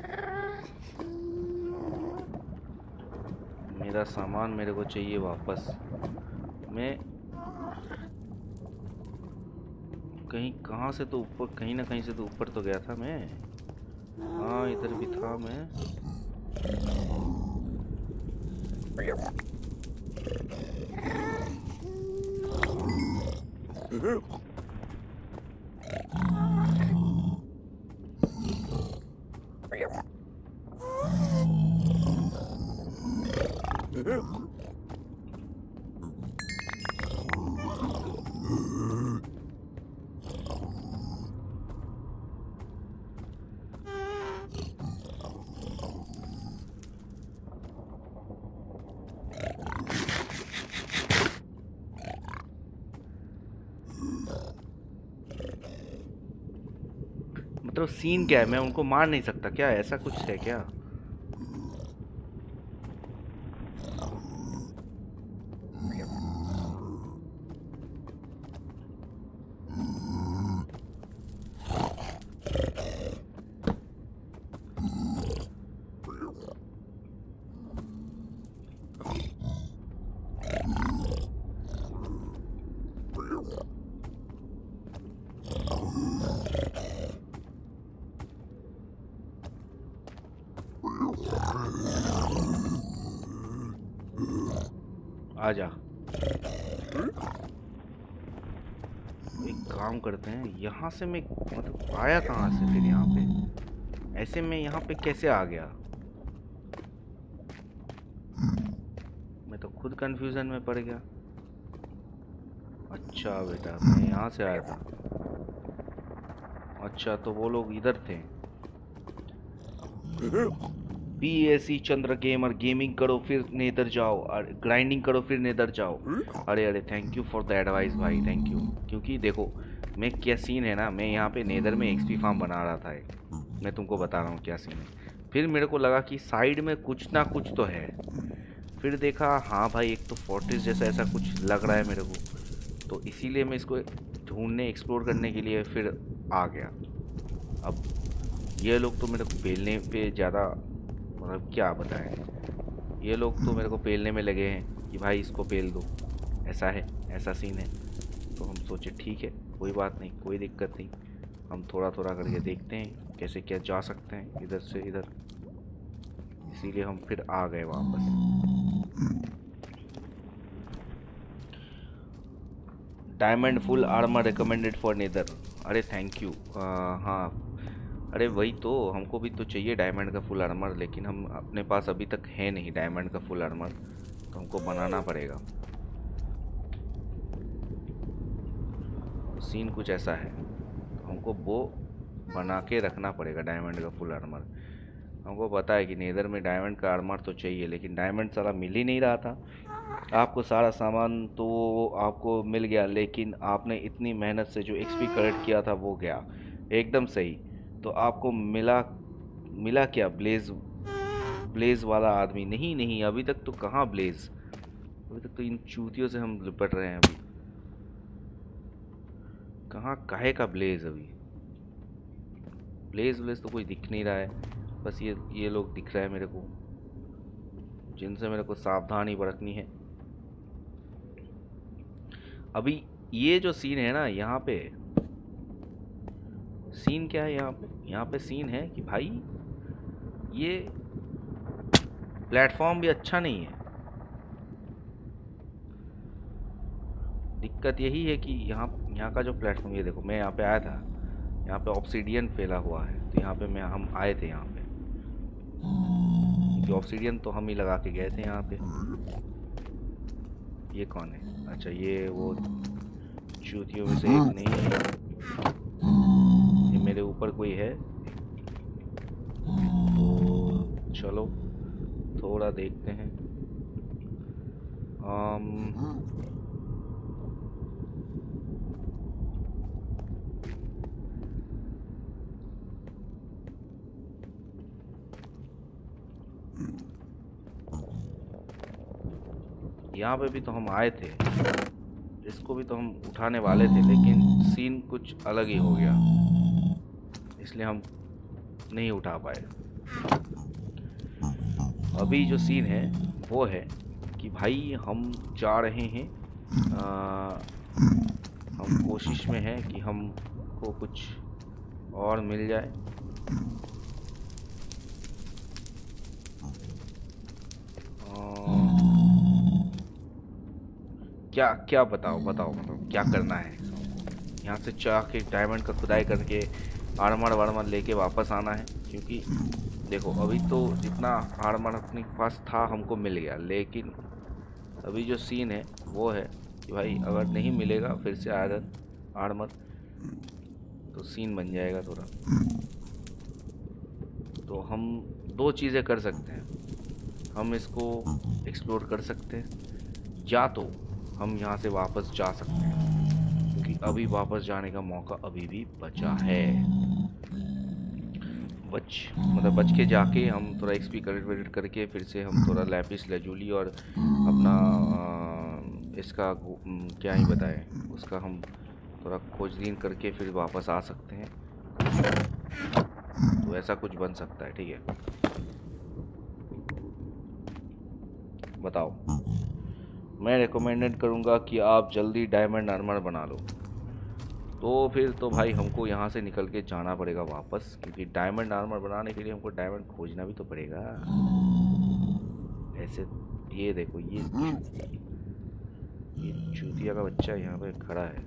मेरा सामान मेरे को चाहिए वापस। मैं कहीं कहाँ से तो ऊपर, कहीं ना कहीं से तो ऊपर तो गया था मैं। हाँ इधर भी था मैं। मतलब सीन क्या है, मैं उनको मार नहीं सकता क्या? ऐसा कुछ है क्या? आजा। एक काम करते हैं, यहाँ से मैं मतलब आया कहाँ से फिर यहाँ पे? ऐसे मैं यहाँ पे कैसे आ गया? मैं तो खुद कंफ्यूजन में पड़ गया। अच्छा बेटा, मैं यहाँ से आया था। अच्छा तो वो लोग इधर थे। PAC चंद्र गेमर, गेमिंग करो फिर नेदर जाओ, और ग्राइंडिंग करो फिर नेदर जाओ। अरे अरे thank you for the advice भाई, थैंक यू। क्योंकि देखो मैं क्या सीन है ना, मैं यहाँ पे नेदर में XP फार्म बना रहा था एक। मैं तुमको बता रहा हूँ क्या सीन है। फिर मेरे को लगा कि साइड में कुछ ना कुछ तो है। फिर देखा हाँ भाई, एक तो फोर्ट्रेस जैसा ऐसा कुछ लग रहा है मेरे को, तो इसीलिए मैं इसको ढूंढने एक्सप्लोर करने के लिए फिर आ गया। अब ये लोग तो मेरे को पेलने पे ज़्यादा, मतलब क्या बताएं, ये लोग तो मेरे को पेलने में लगे हैं कि भाई इसको पेल दो, ऐसा है, ऐसा सीन है। तो हम सोचे ठीक है, कोई बात नहीं, कोई दिक्कत नहीं, हम थोड़ा थोड़ा करके देखते हैं कैसे क्या जा सकते हैं इधर से इधर। इसीलिए हम फिर आ गए वापस। Diamond full armour recommended for nether. अरे थैंक यू। हाँ अरे वही तो, हमको भी तो चाहिए डायमंड का फुल आर्मर, लेकिन हम अपने पास अभी तक है नहीं डायमंड का फुल आर्मर, तो हमको बनाना पड़ेगा। सीन कुछ ऐसा है, तो हमको वो बना के रखना पड़ेगा डायमंड का फुल आर्मर। हमको पता है कि नेदर में डायमंड का आर्मर तो चाहिए, लेकिन डायमंड सारा मिल ही नहीं रहा था। आपको सारा सामान तो आपको मिल गया, लेकिन आपने इतनी मेहनत से जो XP कलेक्ट किया था वो गया एकदम सही। तो आपको मिला, मिला क्या? ब्लेज, ब्लेज वाला आदमी? नहीं नहीं, अभी तक तो कहाँ ब्लेज, अभी तक तो इन चूतियों से हम लिपट रहे हैं। अभी कहाँ काहे का ब्लेज? अभी ब्लेज ब्लेज तो कोई दिख नहीं रहा है, बस ये लोग दिख रहे हैं मेरे को, जिनसे मेरे को सावधानी बरतनी है। अभी ये जो सीन है ना यहाँ पे, सीन क्या है यहाँ पे? यहाँ पे सीन है कि भाई ये प्लेटफॉर्म भी अच्छा नहीं है। दिक्कत यही है कि यहाँ का जो प्लेटफॉर्म, ये देखो मैं यहाँ पे आया था, यहाँ पे ऑब्सीडियन फैला हुआ है, तो यहाँ पे हम आए थे यहाँ पे, क्योंकि ऑब्सीडियन तो हम ही लगा के गए थे यहाँ पे। ये कौन है? अच्छा ये वो चूतियों में से एक नहीं है, ये मेरे ऊपर कोई है, तो चलो थोड़ा देखते हैं। यहाँ पे भी तो हम आए थे, इसको भी तो हम उठाने वाले थे, लेकिन सीन कुछ अलग ही हो गया, इसलिए हम नहीं उठा पाए। अभी जो सीन है वो है कि भाई हम जा रहे हैं, हम कोशिश में हैं कि हमको कुछ और मिल जाए। क्या क्या बताओ बताओ बताओ क्या करना है? यहाँ से चाह के डायमंड का खुदाई करके आर्मर वार्मर लेके वापस आना है, क्योंकि देखो अभी तो जितना आर्मर अपने पास था हमको मिल गया, लेकिन अभी जो सीन है वो है कि भाई अगर नहीं मिलेगा फिर से आयरन आर्मर तो सीन बन जाएगा थोड़ा। तो हम दो चीज़ें कर सकते हैं, हम इसको एक्सप्लोर कर सकते हैं या तो हम यहाँ से वापस जा सकते हैं, क्योंकि अभी वापस जाने का मौका अभी भी बचा है। बच के जाके हम थोड़ा एक्सपी कलेक्ट करके फिर से हम थोड़ा लैपिस लेजुली और अपना इसका क्या ही बताए उसका हम थोड़ा खोजबीन करके फिर वापस आ सकते हैं। तो ऐसा कुछ बन सकता है, ठीक है? बताओ। मैं रिकमेंडेड करूँगा कि आप जल्दी डायमंड आर्मर बना लो। तो फिर तो भाई हमको यहाँ से निकल के जाना पड़ेगा वापस, क्योंकि डायमंड आर्मर बनाने के लिए हमको डायमंड खोजना भी तो पड़ेगा। ऐसे ये देखो ये चूतिया का बच्चा यहाँ पे खड़ा है,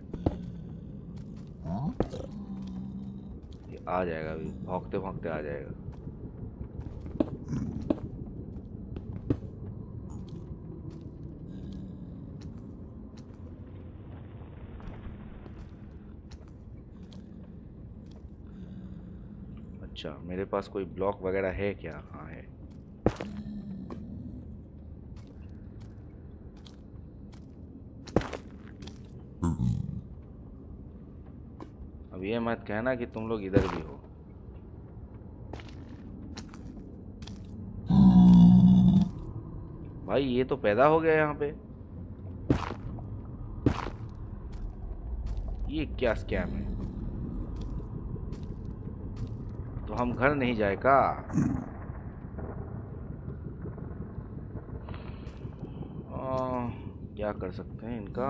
ये आ जाएगा अभी, भागते भागते आ जाएगा। अच्छा मेरे पास कोई ब्लॉक वगैरह है क्या? हाँ है। अब ये मत कहना कि तुम लोग इधर भी हो। भाई ये तो पैदा हो गया यहाँ पे, ये क्या स्कैम है? तो हम घर नहीं जाए का? क्या कर सकते हैं इनका?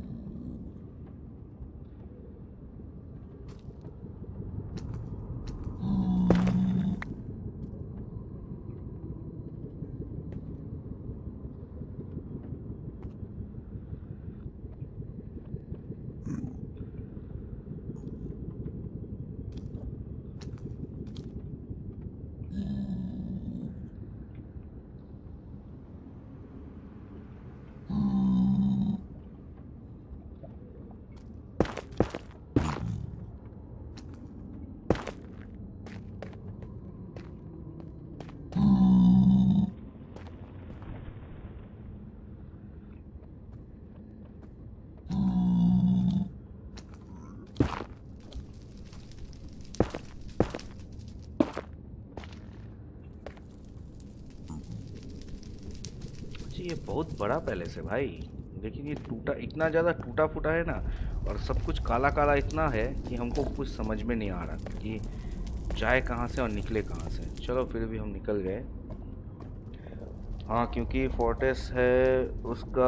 ये बहुत बड़ा पैलेस है भाई, लेकिन ये टूटा, इतना ज़्यादा टूटा फूटा है ना, और सब कुछ काला काला इतना है कि हमको कुछ समझ में नहीं आ रहा कि जाए कहाँ से और निकले कहाँ से। चलो फिर भी हम निकल गए। हाँ क्योंकि फोर्टेस है उसका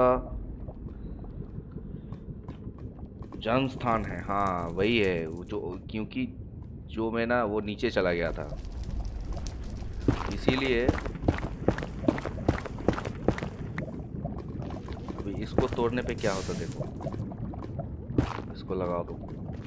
जन्म स्थान है, हाँ वही है वो जो, क्योंकि जो मैं ना वो नीचे चला गया था इसीलिए। इसको तोड़ने पे क्या होता देखो, इसको लगा दो।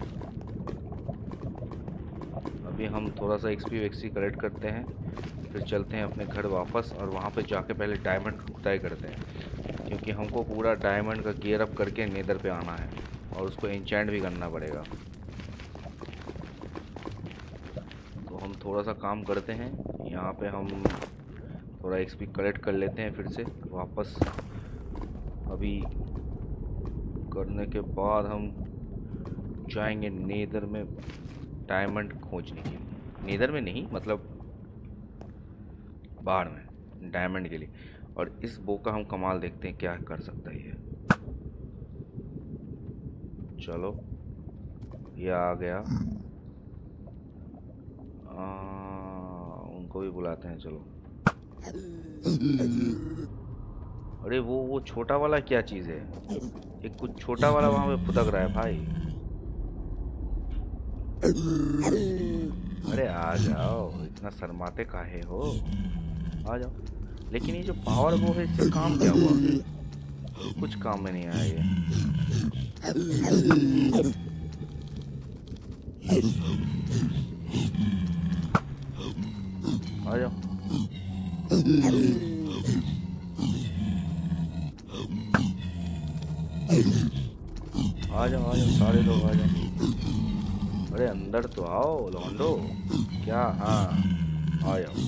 अभी हम थोड़ा सा एक्सपी वेक्सपी कलेक्ट करते हैं, फिर चलते हैं अपने घर वापस, और वहाँ पे जाके पहले डायमंड का खुदाई करते हैं, क्योंकि हमको पूरा डायमंड का गियर अप करके नेदर पे आना है और उसको एन्चेंट भी करना पड़ेगा। तो हम थोड़ा सा काम करते हैं। यहाँ पे हम थोड़ा एक्सपी कलेक्ट कर लेते हैं फिर से वापस। अभी करने के बाद हम जाएंगे नेदर में डायमंड खोजने के लिए। नेदर में नहीं, मतलब बाहर में डायमंड के लिए। और इस बो का हम कमाल देखते हैं क्या कर सकता है ये। चलो ये आ गया। उनको भी बुलाते हैं, चलो। अरे वो छोटा वाला क्या चीज़ है? एक कुछ छोटा वाला वहां पे फुदक रहा है भाई। अरे आ जाओ, इतना शर्माते काहे हो? आ जाओ। लेकिन ये जो पावर वो है, इससे काम क्या हुआ फिर? कुछ काम में नहीं आया ये। आ जाओ। आ जाओ आ जाओ, सारे लोग आ जाओ। अरे अंदर तो आओ लौंडो। क्या? हाँ आ जाओ।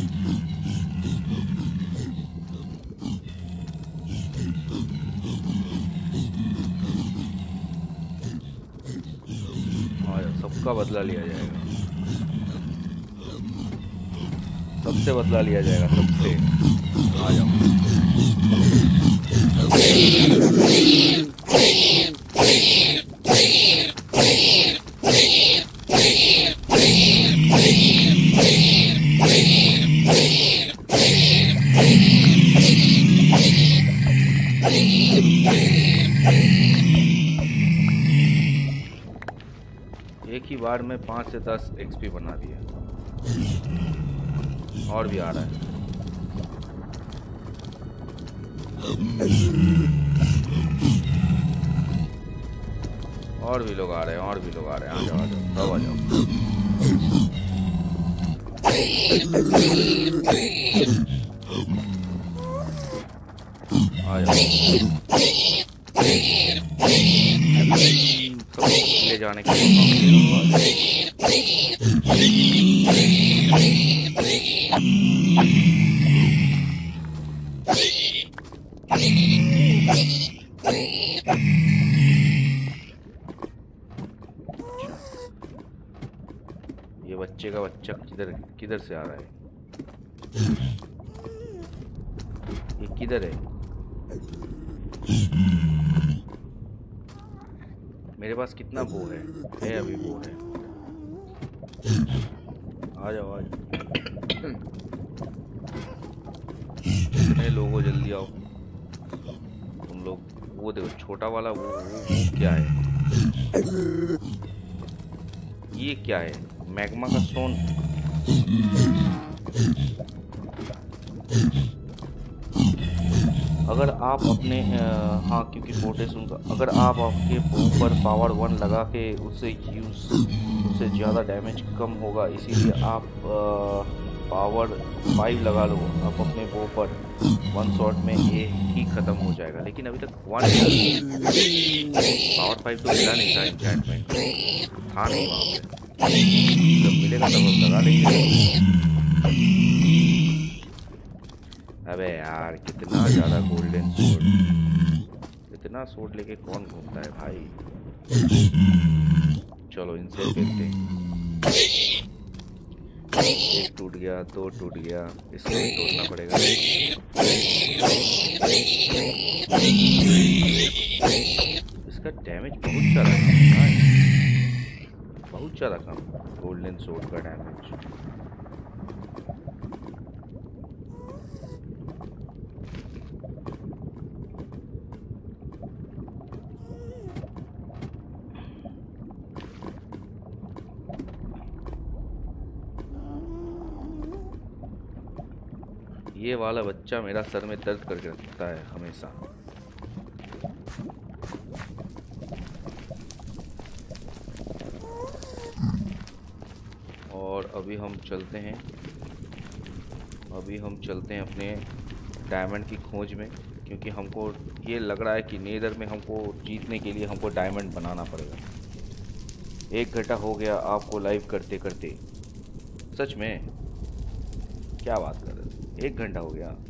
आ जाओ, सबका बदला लिया जाएगा। सबसे बदला लिया जाएगा, सबसे। आ जाओ। एक ही बार में 5 से 10 एक्सपी बना दिया। और भी आ रहा है। और भी लोग आ रहे हैं, और भी लोग आ रहे हैं। आ जाओ आ जाओ, सब आ जाओ। आ जाओ। ले जाने के ये बच्चे का बच्चा किधर किधर से आ रहा है? ये किधर है? मेरे पास कितना बो है अभी बो है। आ जाओ आ जाओ। कितने लोग हो, जल्दी आओ तुम लोग। वो देखो छोटा वाला, वो क्या है? ये क्या है? मैग्मा का स्टोन। अगर आप अपने हाँ, क्योंकि फोर्टेस उनका, अगर आप आपके ऊपर पावर 1 लगा के उससे ज़्यादा डैमेज कम होगा, इसीलिए आप पावर 5 लगा लो। आप अपने बो पर 1 शॉट में ये ही ख़त्म हो जाएगा। लेकिन अभी तक 1 पावर 5 तो मिला नहीं था, इंचेंटमेंट था नहीं वहाँ पे। जब मिलेगा तब हम लगा लेंगे। अबे यार, कितना ज़्यादा गोल्डन सोर्ड। इतना सोर्ड लेके कौन घूमता है भाई? चलो इनसे खेलते हैं। एक टूट गया, 2 टूट गया, इसको भी तोड़ना पड़ेगा। इसका डैमेज बहुत ज़्यादा है, बहुत ज़्यादा कम गोल्डन सोर्ड का डैमेज। ये वाला बच्चा मेरा सर में दर्द करके रखता है हमेशा। और अभी हम चलते हैं, अपने डायमंड की खोज में, क्योंकि हमको ये लग रहा है कि नेदर में हमको जीतने के लिए हमको डायमंड बनाना पड़ेगा। 1 घंटा हो गया आपको लाइव करते करते। सच में? क्या बात कर रहे हो, 1 घंटा हो गया?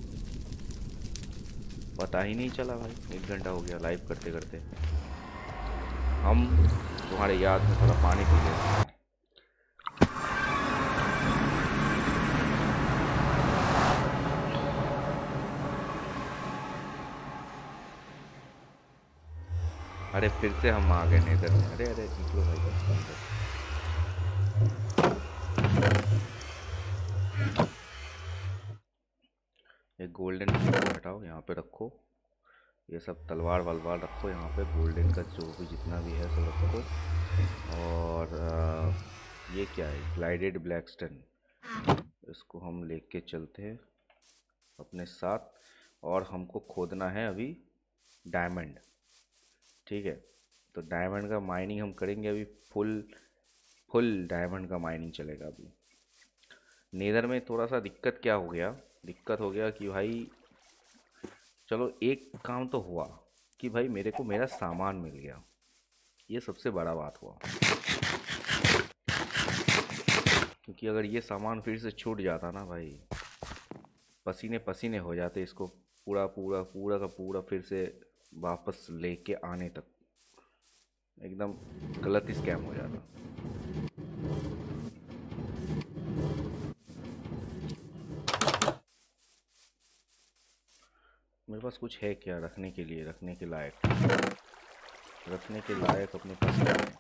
पता ही नहीं चला भाई, 1 घंटा हो गया लाइव करते करते। हम तुम्हारे याद में थोड़ा पानी पी लेते हैं। अरे फिर से हम आ गए नेदर में। अरे अरे निकलो भाई बस अंदर। ये गोल्डन हटाओ, यहाँ पे रखो। ये सब तलवार वलवार रखो यहाँ पे, गोल्डन का जो भी जितना भी है सब रखो। और ये क्या है, ग्लाइडेड ब्लैकस्टन, इसको हम लेके चलते हैं अपने साथ। और हमको खोदना है अभी डायमंड, ठीक है? तो डायमंड का माइनिंग हम करेंगे अभी, फुल फुल डायमंड का माइनिंग चलेगा अभी। नेदर में थोड़ा सा दिक्कत क्या हो गया, दिक्कत हो गया कि भाई चलो एक काम तो हुआ कि भाई मेरे को मेरा सामान मिल गया, ये सबसे बड़ा बात हुआ। क्योंकि अगर ये सामान फिर से छूट जाता ना भाई, पसीने पसीने हो जाते इसको पूरा पूरा पूरा का पूरा फिर से वापस लेके आने तक, एकदम गलत स्कैम हो जाता। मेरे पास कुछ है क्या रखने के लिए, रखने के लायक, रखने के लायक अपने पास क्या है?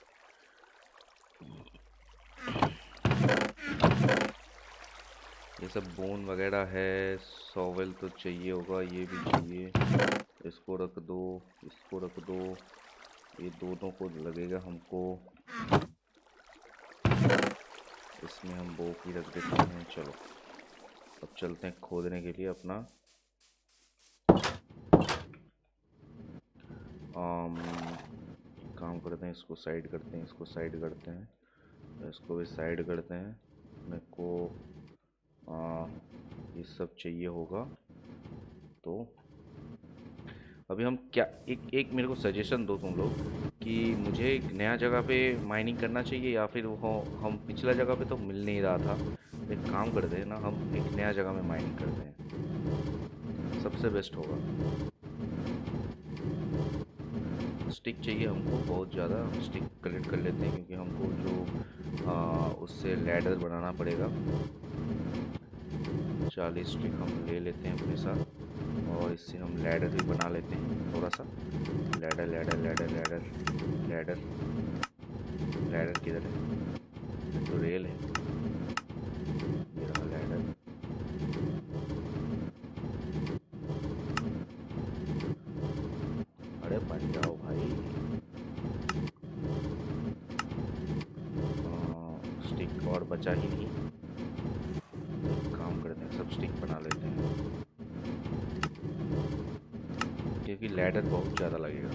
ये सब बोन वगैरह है, सॉवेल तो चाहिए होगा, ये भी चाहिए। इसको रख दो, इसको रख दो, ये दोनों को लगेगा हमको। इसमें हम बो की रख देते हैं। चलो अब चलते हैं खोदने के लिए अपना काम करते हैं। इसको साइड करते हैं, इसको साइड करते हैं, इसको भी साइड करते हैं। मेरे को ये सब चाहिए होगा। तो अभी हम क्या, एक मेरे को सजेशन दो तुम लोग कि मुझे एक नया जगह पे माइनिंग करना चाहिए या फिर वो हम पिछला जगह पे तो मिल नहीं रहा था। एक काम करते हैं ना, हम एक नया जगह में माइनिंग करते हैं, सबसे बेस्ट होगा। स्टिक चाहिए हमको बहुत ज़्यादा, हम स्टिक कलेक्ट कर लेते हैं क्योंकि हमको जो उससे लैडर बनाना पड़ेगा। 40 स्टिक हम ले लेते हैं अपने साथ, और इससे हम लैडर भी बना लेते हैं थोड़ा सा। Ladder ladder ladder ladder ladder ladder किधर है? तो रेल है, ये रहा लैडर। अरे बन जाओ भाई। स्टिक और बचा ही नहीं, तो काम करते हैं सब स्टिक बना लेते हैं क्योंकि लैडर बहुत ज़्यादा लगेगा।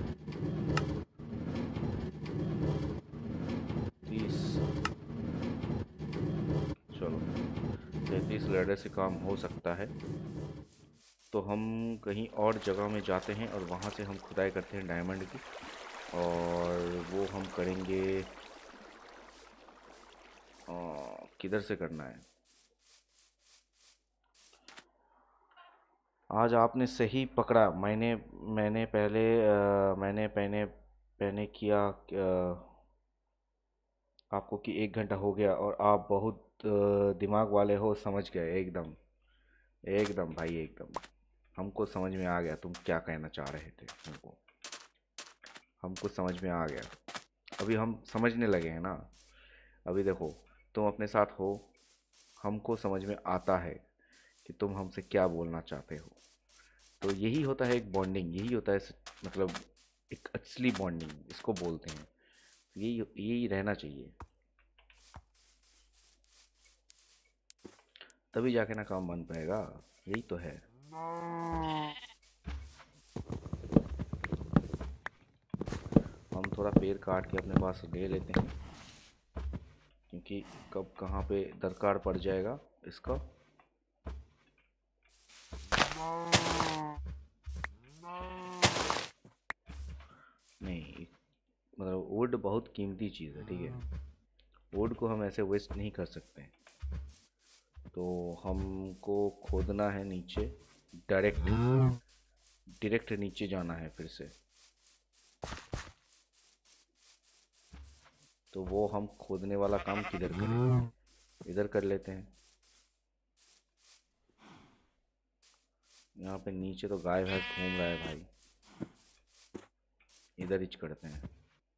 30, चलो 33 लैडर से काम हो सकता है। तो हम कहीं और जगह में जाते हैं और वहाँ से हम खुदाई करते हैं डायमंड की, और वो हम करेंगे किधर से करना है। आज आपने सही पकड़ा, मैंने पहले मैंने पहले पहले किया आपको कि 1 घंटा हो गया और आप बहुत दिमाग वाले हो, समझ गए एकदम, एकदम भाई एकदम। हमको समझ में आ गया तुम क्या कहना चाह रहे थे, हमको समझ में आ गया। अभी हम समझने लगे हैं ना। अभी देखो तुम अपने साथ हो, हमको समझ में आता है कि तुम हमसे क्या बोलना चाहते हो। तो यही होता है एक बॉन्डिंग, यही होता है मतलब एक असली बॉन्डिंग इसको बोलते हैं। यही यही रहना चाहिए, तभी जाके ना काम बन पाएगा। यही तो है। हम थोड़ा पेड़ काट के अपने पास ले लेते हैं क्योंकि कब कहाँ पे दरकार पड़ जाएगा इसका। नहीं मतलब वुड बहुत कीमती चीज़ है, ठीक है? वुड को हम ऐसे वेस्ट नहीं कर सकते। तो हमको खोदना है नीचे, डायरेक्ट डायरेक्ट नीचे जाना है फिर से। तो वो हम खोदने वाला काम किधर करें? इधर कर लेते हैं। यहाँ पे नीचे तो गाय भैंस घूम रहा है भाई, इधर ही करते हैं।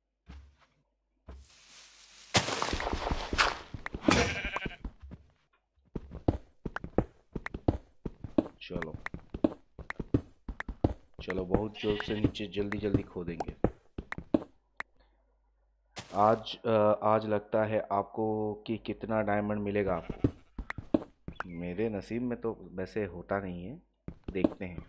चलो चलो, बहुत जोर से नीचे जल्दी जल्दी खोदेंगे। आज लगता है आपको कि कितना डायमंड मिलेगा आपको। मेरे नसीब में तो वैसे होता नहीं है, देखते हैं।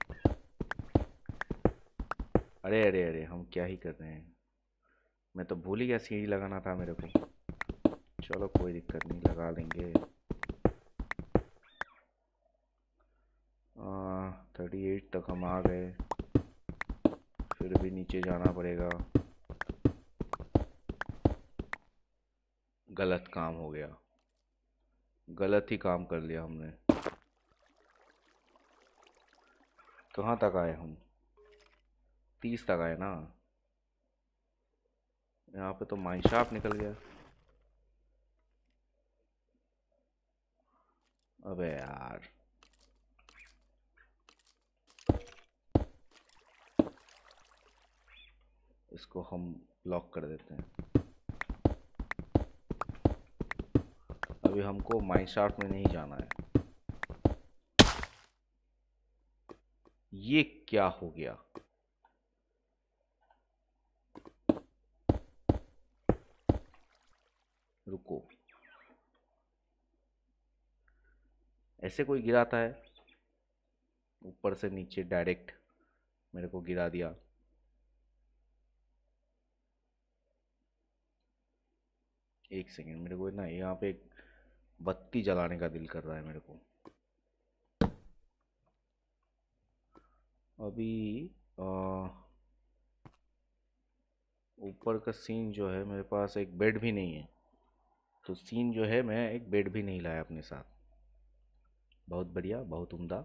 अरे अरे अरे, हम क्या ही कर रहे हैं, मैं तो भूल ही गया सीढ़ी लगाना था मेरे को। चलो कोई दिक्कत नहीं, लगा लेंगे। 38 तक हम आ गए, फिर भी नीचे जाना पड़ेगा। गलत काम हो गया, गलत ही काम कर लिया हमने। कहाँ तक आए हम? 30 तक आए ना। यहाँ पे तो माइनशाफ्ट निकल गया। अबे यार, इसको हम ब्लॉक कर देते हैं। अभी हमको माइनशाफ्ट में नहीं जाना है। ये क्या हो गया? रुको, ऐसे कोई गिराता है? ऊपर से नीचे डायरेक्ट मेरे को गिरा दिया। एक सेकेंड, मेरे को ना यहाँ पे एक बत्ती जलाने का दिल कर रहा है मेरे को। अभी ऊपर का सीन जो है, मेरे पास एक बेड भी नहीं है। तो सीन जो है, मैं एक बेड भी नहीं लाया अपने साथ। बहुत बढ़िया, बहुत उम्दा।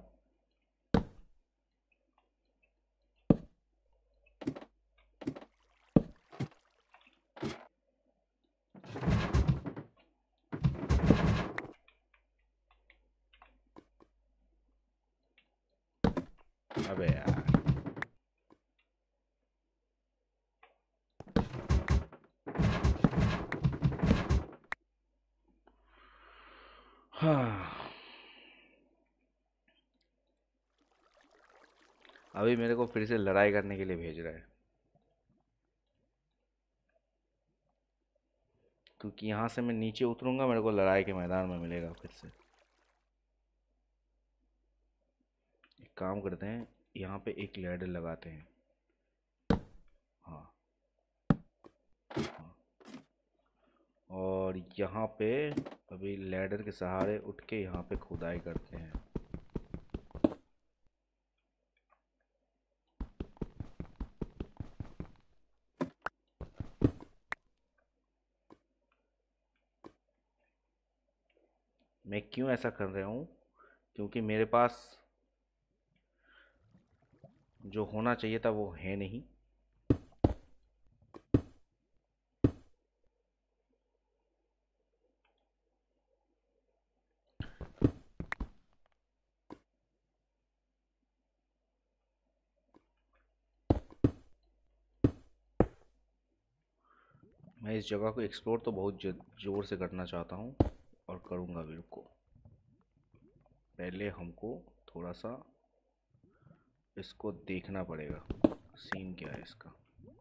अबे यार, हाँ। अभी मेरे को फिर से लड़ाई करने के लिए भेज रहा है, क्योंकि यहाँ से मैं नीचे उतरूंगा, मेरे को लड़ाई के मैदान में मिलेगा फिर से। एक काम करते हैं, यहाँ पे एक लैडर लगाते हैं। हाँ हाँ। और यहाँ पे अभी लैडर के सहारे उठ के यहाँ पे खुदाई करते हैं। मैं क्यों ऐसा कर रहा हूँ? क्योंकि मेरे पास जो होना चाहिए था वो है नहीं। मैं इस जगह को एक्सप्लोर तो बहुत जोर से करना चाहता हूँ, और करूँगा भी। रुको, पहले हमको थोड़ा सा इसको देखना पड़ेगा, सीन क्या है इसका।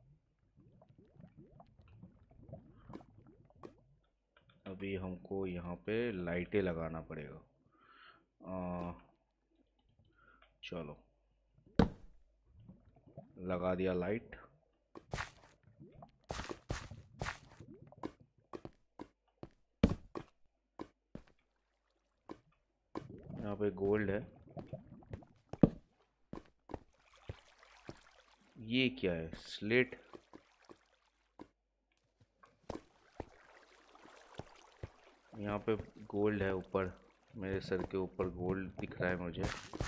अभी हमको यहाँ पे लाइटें लगाना पड़ेगा। चलो, लगा दिया लाइट। यहाँ पे गोल्ड है। ये क्या है? स्लेट। यहाँ पे गोल्ड है ऊपर, मेरे सर के ऊपर गोल्ड दिख रहा है मुझे।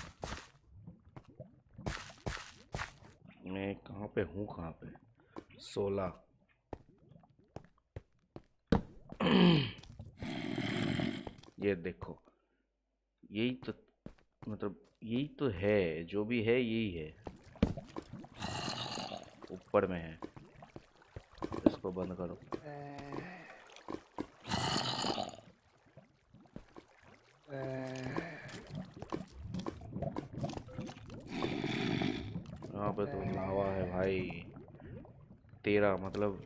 मैं कहाँ पे हूँ, कहाँ पे? 16। ये देखो, यही तो, मतलब यही तो है, जो भी है यही है, ऊपर में है। इसको बंद करो। यहाँ पे तो लावा है भाई, तेरा मतलब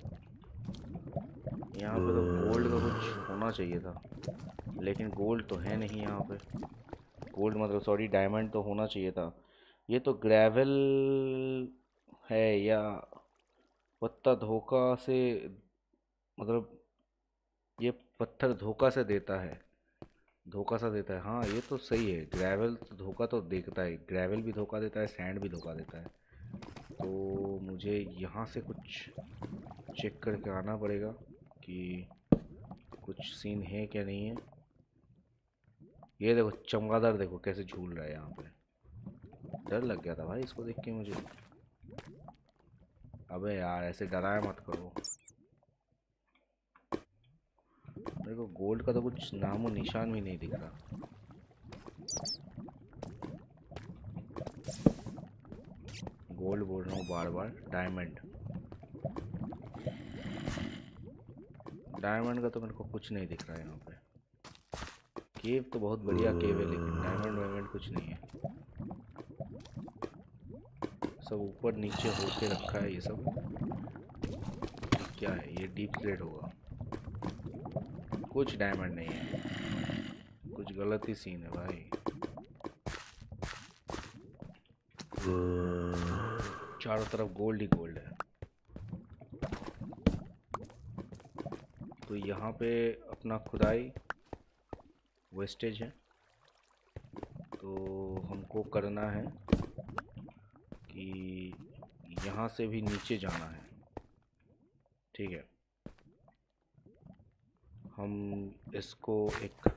यहाँ पे तो गोल्ड का कुछ होना चाहिए था, लेकिन गोल्ड तो है नहीं यहाँ पे। गोल्ड मतलब सॉरी, डायमंड तो होना चाहिए था। ये तो ग्रेवल है या पत्ता धोखा से, मतलब ये पत्थर धोखा से देता है, धोखा सा देता है। हाँ ये तो सही है, ग्रेवल तो धोखा तो देता है, ग्रेवल भी धोखा देता है, सैंड भी धोखा देता है। तो मुझे यहाँ से कुछ चेक करके आना पड़ेगा कि कुछ सीन है क्या नहीं है। ये देखो चमगादड़, देखो कैसे झूल रहा है यहाँ पे। डर लग गया था भाई इसको देख के मुझे। अबे यार ऐसे डराया मत करो। मेरे को गोल्ड का तो कुछ नामो निशान भी नहीं दिख रहा। गोल्ड बोल रहा हूँ बार बार, डायमंड। डायमंड का तो मेरे को कुछ नहीं दिख रहा है यहाँ पे। केव तो बहुत बढ़िया केव है, लेकिन डायमंड वायमंड कुछ नहीं है। सब ऊपर नीचे होके रखा है ये सब। ये क्या है? ये डीप ग्रेड होगा। कुछ डायमंड नहीं है, कुछ गलत ही सीन है भाई। चारों तरफ गोल्ड ही गोल्ड है। तो यहाँ पे अपना खुदाई वेस्टेज है, तो हमको करना है कि यहाँ से भी नीचे जाना है। ठीक है, हम इसको एक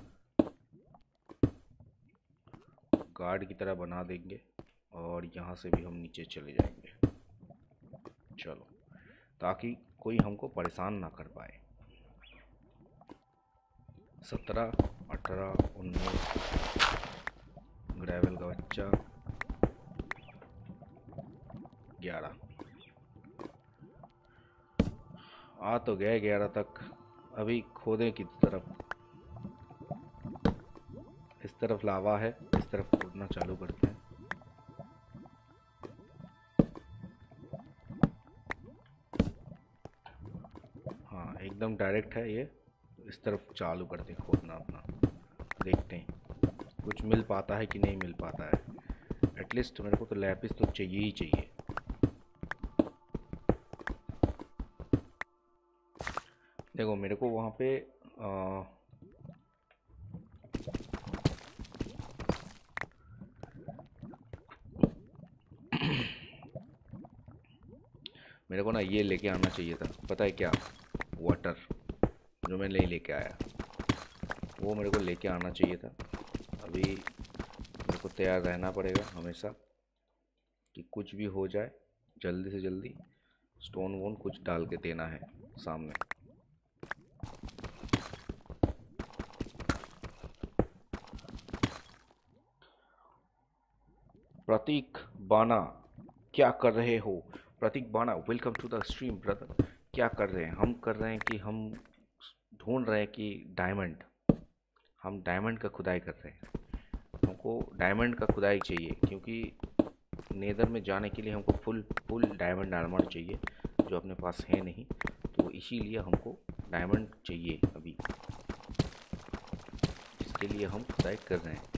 गार्ड की तरह बना देंगे और यहाँ से भी हम नीचे चले जाएंगे। चलो, ताकि कोई हमको परेशान ना कर पाए। 17, 18, 19, ग्रेवल का बच्चा, 11। आ तो गए 11 तक। अभी खोदें किस तरफ? इस तरफ लावा है, इस तरफ खोदना चालू करते हैं। हाँ एकदम डायरेक्ट है ये। इस तरफ चालू करते हैं खोदना अपना, देखते हैं कुछ मिल पाता है कि नहीं मिल पाता है। एटलीस्ट मेरे को तो लैपिस तो चाहिए ही चाहिए। देखो मेरे को वहाँ पे मेरे को ना ये लेके आना चाहिए था, पता है क्या? वाटर, जो मैं नहीं लेके आया, वो मेरे को लेके आना चाहिए था। अभी मेरे को तैयार रहना पड़ेगा हमेशा कि कुछ भी हो जाए, जल्दी से जल्दी स्टोन वोन कुछ डाल के देना है सामने। प्रतीक बाना, क्या कर रहे हो? Prateek Bana, welcome to the stream brother. क्या कर रहे हैं? हम कर रहे हैं कि हम ढूंढ रहे हैं कि डायमंड, हम डायमंड का खुदाई कर रहे हैं। हमको डायमंड का खुदाई चाहिए, क्योंकि नेदर में जाने के लिए हमको फुल डायमंड आर्मर चाहिए, जो अपने पास है नहीं। तो इसीलिए हमको डायमंड चाहिए अभी, इसके लिए हम खुदाई कर रहे हैं।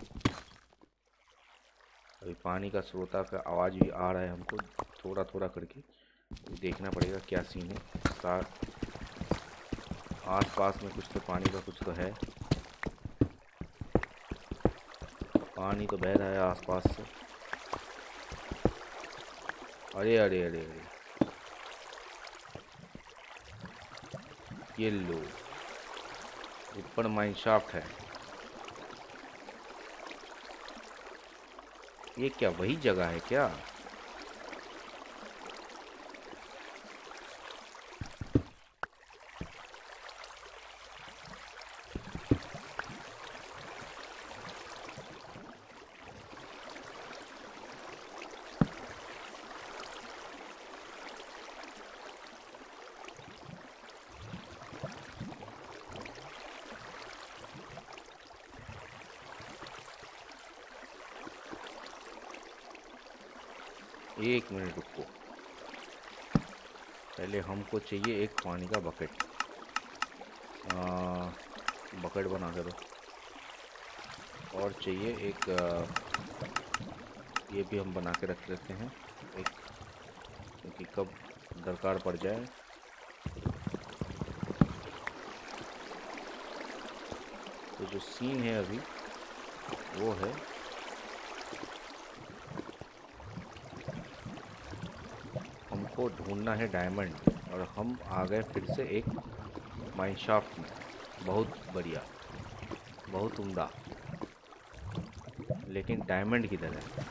अभी पानी का स्रोता का आवाज़ भी आ रहा है हमको, थोड़ा थोड़ा करके देखना पड़ेगा क्या सीन है। आस पास में कुछ तो पानी का कुछ तो है, पानी तो बह रहा है आस पास से। अरे अरे अरे अरे, ये लो, ऊपर माइन शाफ्ट है। ये क्या वही जगह है क्या? एक मिनट रुको, पहले हमको चाहिए एक पानी का बकेट। बकेट बना के दो। और चाहिए एक ये भी हम बना के रख लेते हैं एक, क्योंकि कब दरकार पड़ जाए। तो जो सीन है अभी वो है, हमको ढूंढना है डायमंड, और हम आ गए फिर से एक माइनशाफ्ट में। बहुत बढ़िया, बहुत उम्दा। लेकिन डायमंड किधर है?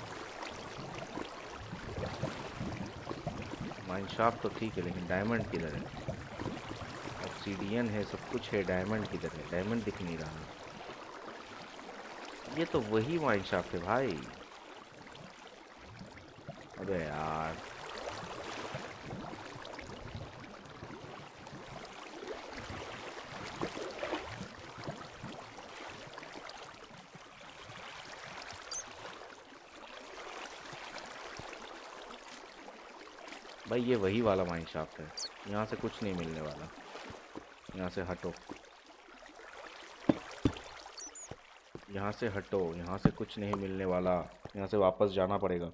माइनशाफ्ट तो ठीक है, लेकिन डायमंड किधर है? ऑब्सीडियन है, सब कुछ है, डायमंड किधर है? डायमंड दिख नहीं रहा। ये तो वही माइनशाफ्ट है भाई। अबे यार, भाई ये वही वाला माइनशाफ्ट है। यहाँ से कुछ नहीं मिलने वाला। यहाँ से हटो, यहाँ से हटो, यहाँ से कुछ नहीं मिलने वाला। यहाँ से वापस जाना पड़ेगा।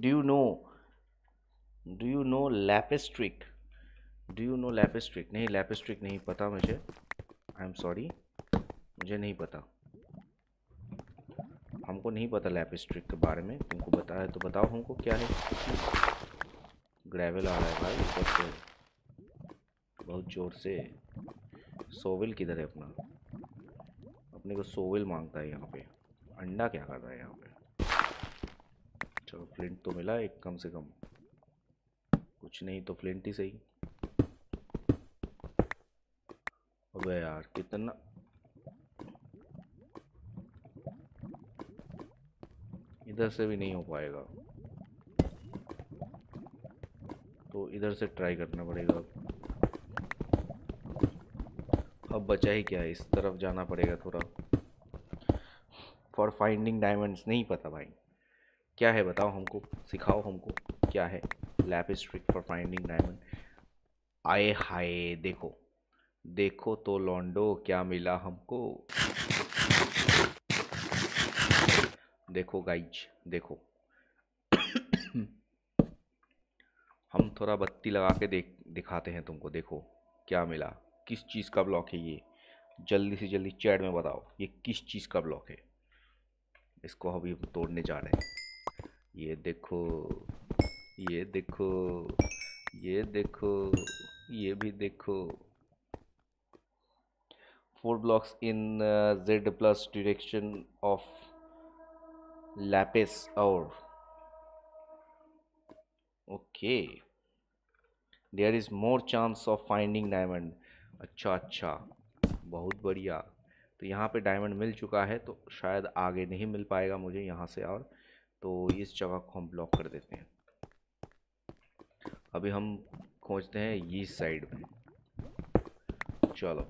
Do you know lapis trick? Do you know lapis trick? नहीं, लैपिस्ट्रिक नहीं पता मुझे। आई एम सॉरी, मुझे नहीं पता। हमको नहीं पता लैपिस्ट्रिक के बारे में। तुमको बताया तो बताओ हमको क्या है। ग्रेवल आ रहा है भाई ऊपर से बहुत ज़ोर से। सोविल किधर है अपना? अपने को सोविल मांगता है यहाँ पे। अंडा क्या कर रहा है यहाँ पे? चलो फ्लिंट तो मिला एक कम से कम। कुछ नहीं तो फ्लिंट ही सही। अबे यार कितना, इधर से भी नहीं हो पाएगा, तो इधर से ट्राई करना पड़ेगा। अब बचा ही क्या है, इस तरफ जाना पड़ेगा थोड़ा। फॉर फाइंडिंग डायमंड्स नहीं पता भाई क्या है, बताओ हमको, सिखाओ हमको क्या है लैपिस्ट्रिक फॉर फाइंडिंग डायमंड। आए हाय, देखो देखो तो लॉन्डो क्या मिला हमको। देखो गाइज देखो। हम थोड़ा बत्ती लगा के दिखाते हैं तुमको। देखो क्या मिला, किस चीज़ का ब्लॉक है ये। जल्दी से जल्दी चैट में बताओ ये किस चीज़ का ब्लॉक है। इसको अभी हम तोड़ने जा रहे हैं। ये देखो, ये देखो, ये देखो, ये भी देखो। 4 blocks in Z plus direction of lapis ore. Okay, there is more chance of finding diamond. अच्छा अच्छा, बहुत बढ़िया। तो यहाँ पे डायमंड मिल चुका है, तो शायद आगे नहीं मिल पाएगा मुझे यहाँ से। और तो इस जगह को हम ब्लॉक कर देते हैं। अभी हम खोजते हैं ईस्ट साइड में। चलो,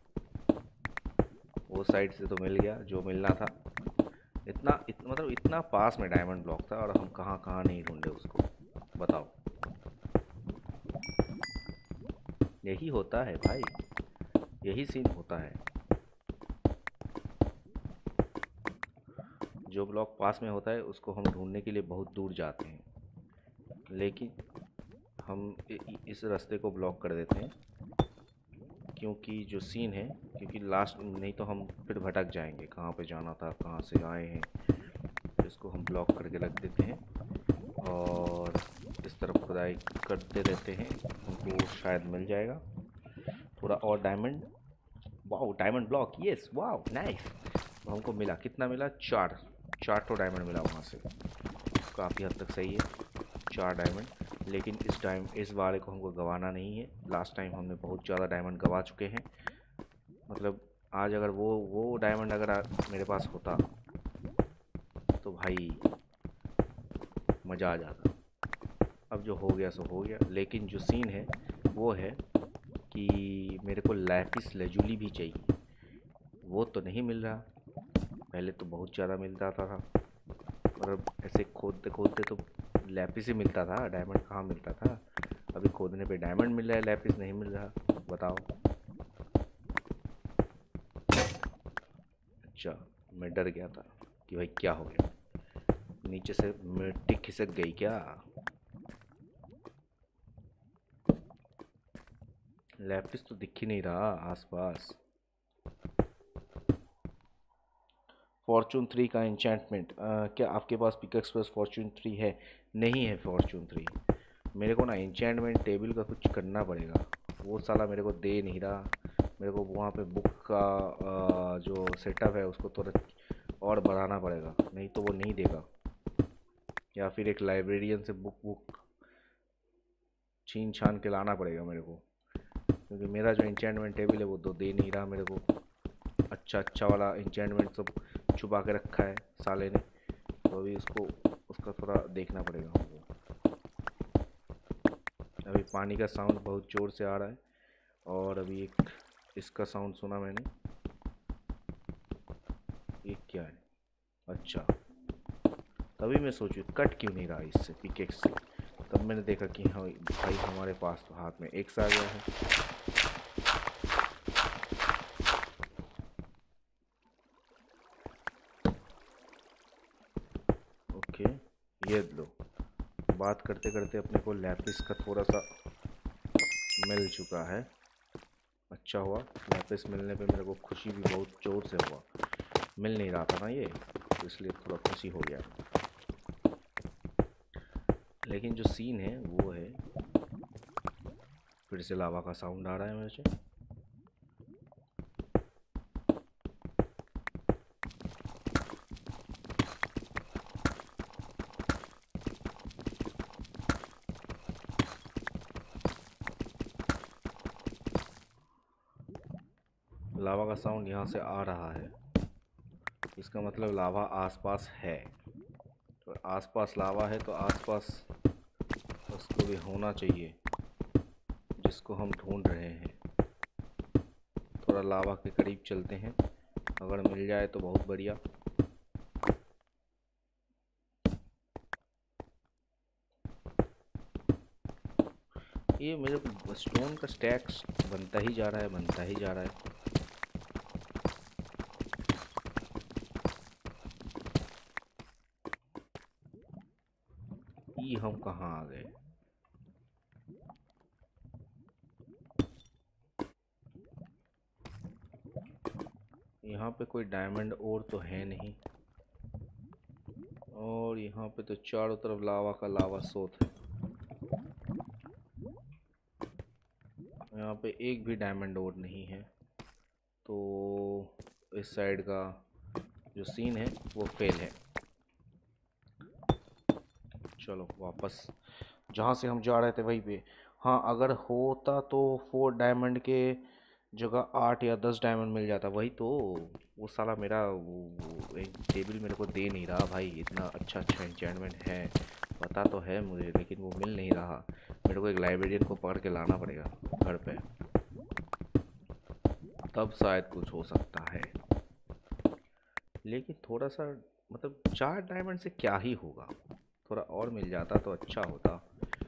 वो साइड से तो मिल गया जो मिलना था। मतलब इतना पास में डायमंड ब्लॉक था, और हम कहाँ कहाँ नहीं ढूंढे उसको, बताओ। यही होता है भाई, यही सीन होता है। जो ब्लॉक पास में होता है उसको हम ढूंढने के लिए बहुत दूर जाते हैं, लेकिन हम इस रास्ते को ब्लॉक कर देते हैं, क्योंकि जो सीन है, क्योंकि लास्ट नहीं तो हम फिर भटक जाएंगे कहाँ पे जाना था, कहाँ से आए हैं। तो इसको हम ब्लॉक करके रख देते हैं, और इस तरफ खुदाई करते रहते हैं। हमको शायद मिल जाएगा थोड़ा और diamond. Wow diamond block, yes wow nice. तो हमको मिला, कितना मिला, चार, चार तो डायमंड मिला वहाँ से, काफ़ी हद तक सही है, चार डायमंड। लेकिन इस टाइम इस बार को हमको गंवाना नहीं है, लास्ट टाइम हमने बहुत ज़्यादा डायमंड गंवा चुके हैं। मतलब आज अगर वो डायमंड अगर मेरे पास होता तो भाई मज़ा आ जाता। अब जो हो गया सो हो गया। लेकिन जो सीन है वो है कि मेरे को लैपिस लेजुली भी चाहिए, वो तो नहीं मिल रहा। पहले तो बहुत ज़्यादा मिलता था, मतलब ऐसे खोदते खोदते तो लैपिस ही मिलता था, डायमंड कहाँ मिलता था। अभी खोदने पे डायमंड मिल रहा है, लैपिस नहीं मिल रहा, बताओ। अच्छा, मैं डर गया था कि भाई क्या हो गया, नीचे से मिट्टी खिसक गई क्या। लैपिस तो दिख ही नहीं रहा आसपास। फॉर्चून 3 का एन्चेंटमेंट, क्या आपके पास पिकैक्स प्लस फॉर्चून 3 है? नहीं है फॉर्चून 3। मेरे को ना एन्चेंटमेंट टेबल का कुछ करना पड़ेगा, वो साला मेरे को दे नहीं रहा। मेरे को वहाँ पे बुक का जो सेटअप है उसको थोड़ा और बढ़ाना पड़ेगा, नहीं तो वो नहीं देगा। या फिर एक लाइब्रेरियन से बुक बुक छीन छान के लाना पड़ेगा मेरे को, क्योंकि मेरा जो एन्चेंटमेंट टेबल है वो तो दे नहीं रहा मेरे को। अच्छा अच्छा वाला एन्चेंटमेंट सब छुपा के रखा है साले ने, तो अभी उसको उसका थोड़ा देखना पड़ेगा हमको। अभी पानी का साउंड बहुत ज़ोर से आ रहा है, और अभी एक इसका साउंड सुना मैंने, ये क्या है। अच्छा, तभी मैं सोचूं कट क्यों नहीं रहा इससे, पिकेक्स से। तब मैंने देखा कि हाँ भाई हमारे पास तो हाथ में एक्स आ गया है। ओके, ये लो, बात करते करते अपने को लैपिस का थोड़ा सा मिल चुका है। अच्छा हुआ, लैपिस मिलने पे मेरे को खुशी भी बहुत ज़ोर से हुआ, मिल नहीं रहा था ना ये, तो इसलिए थोड़ा खुशी हो गया। लेकिन जो सीन है वो है, फिर से लावा का साउंड आ रहा है मेरे से। लावा का साउंड यहाँ से आ रहा है, इसका मतलब लावा आसपास है। तो आसपास लावा है तो आसपास उसको भी होना चाहिए जिसको हम ढूंढ रहे हैं। थोड़ा लावा के करीब चलते हैं, अगर मिल जाए तो बहुत बढ़िया। ये मेरे स्टोन का स्टैक्स बनता ही जा रहा है, बनता ही जा रहा है। ये हम कहाँ आ गए। यहाँ पे कोई डायमंड और तो है नहीं, और यहाँ पे तो चारों तरफ लावा का लावा सोत है। यहाँ पे एक भी डायमंड और नहीं है, तो इस साइड का जो सीन है वो फेल है। चलो वापस जहाँ से हम जा रहे थे वहीं पे। हाँ, अगर होता तो 4 डायमंड के जगह 8 या 10 डायमंड मिल जाता, वही तो। वो साला मेरा वो एक टेबल मेरे को दे नहीं रहा भाई, इतना अच्छा अच्छा एन्चेंटमेंट है, पता तो है मुझे, लेकिन वो मिल नहीं रहा। मेरे को एक लाइब्रेरियन को पकड़ के लाना पड़ेगा घर पे, तब शायद कुछ हो सकता है। लेकिन थोड़ा सा, मतलब 4 डायमंड से क्या ही होगा, थोड़ा और मिल जाता तो अच्छा होता।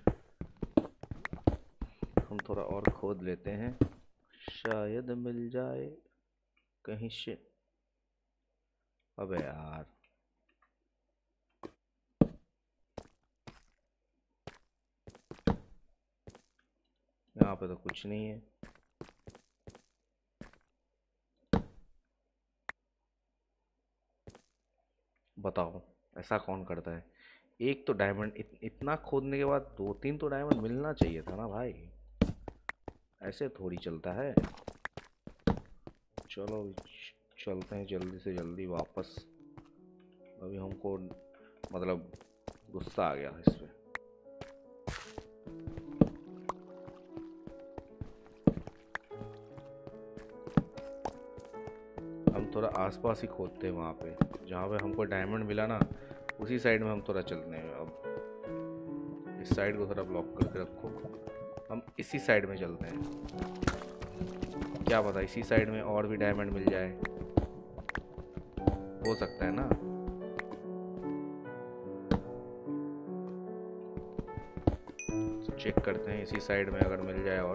हम थोड़ा और खोद लेते हैं, शायद मिल जाए कहीं से। अबे यार, यहाँ पे तो कुछ नहीं है। बताओ ऐसा कौन करता है। एक तो डायमंड इतना खोदने के बाद 2-3 तो डायमंड मिलना चाहिए था ना भाई, ऐसे थोड़ी चलता है। चलो चलते हैं जल्दी से जल्दी वापस। अभी हमको मतलब गुस्सा आ गया इस पे। हम थोड़ा आसपास ही खोदते हैं, वहाँ पे जहाँ पे हमको डायमंड मिला ना उसी साइड में हम थोड़ा चलते हैं। अब इस साइड को थोड़ा ब्लॉक करके रखो, हम इसी साइड में चलते हैं। क्या पता इसी साइड में और भी डायमंड मिल जाए, हो सकता है ना। चेक करते हैं इसी साइड में अगर मिल जाए और।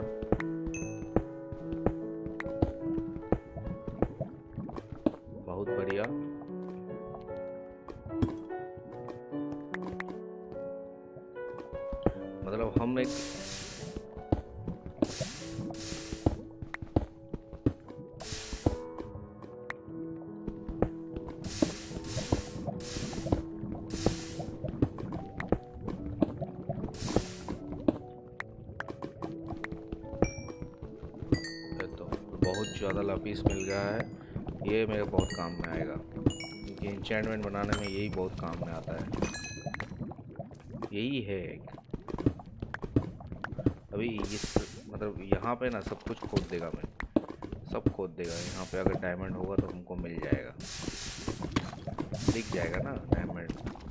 बहुत बढ़िया। मतलब हम एक बहुत ज़्यादा लापीस मिल गया है, ये मेरे बहुत काम में आएगा क्योंकि एन्चेंटमेंट बनाने में यही बहुत काम में आता है। यही है अभी इस मतलब यहाँ पे ना सब कुछ खोद देगा, मैं सब खोद देगा। यहाँ पे अगर डायमंड होगा तो हमको मिल जाएगा, दिख जाएगा ना डायमंड।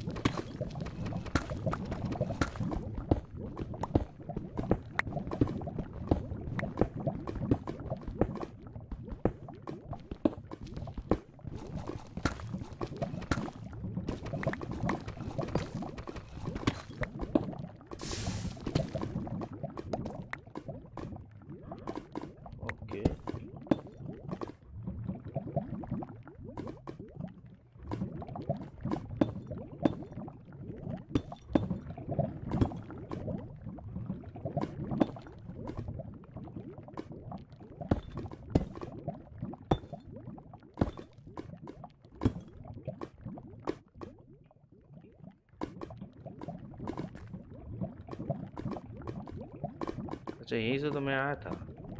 अच्छा यहीं से तो मैं आया था,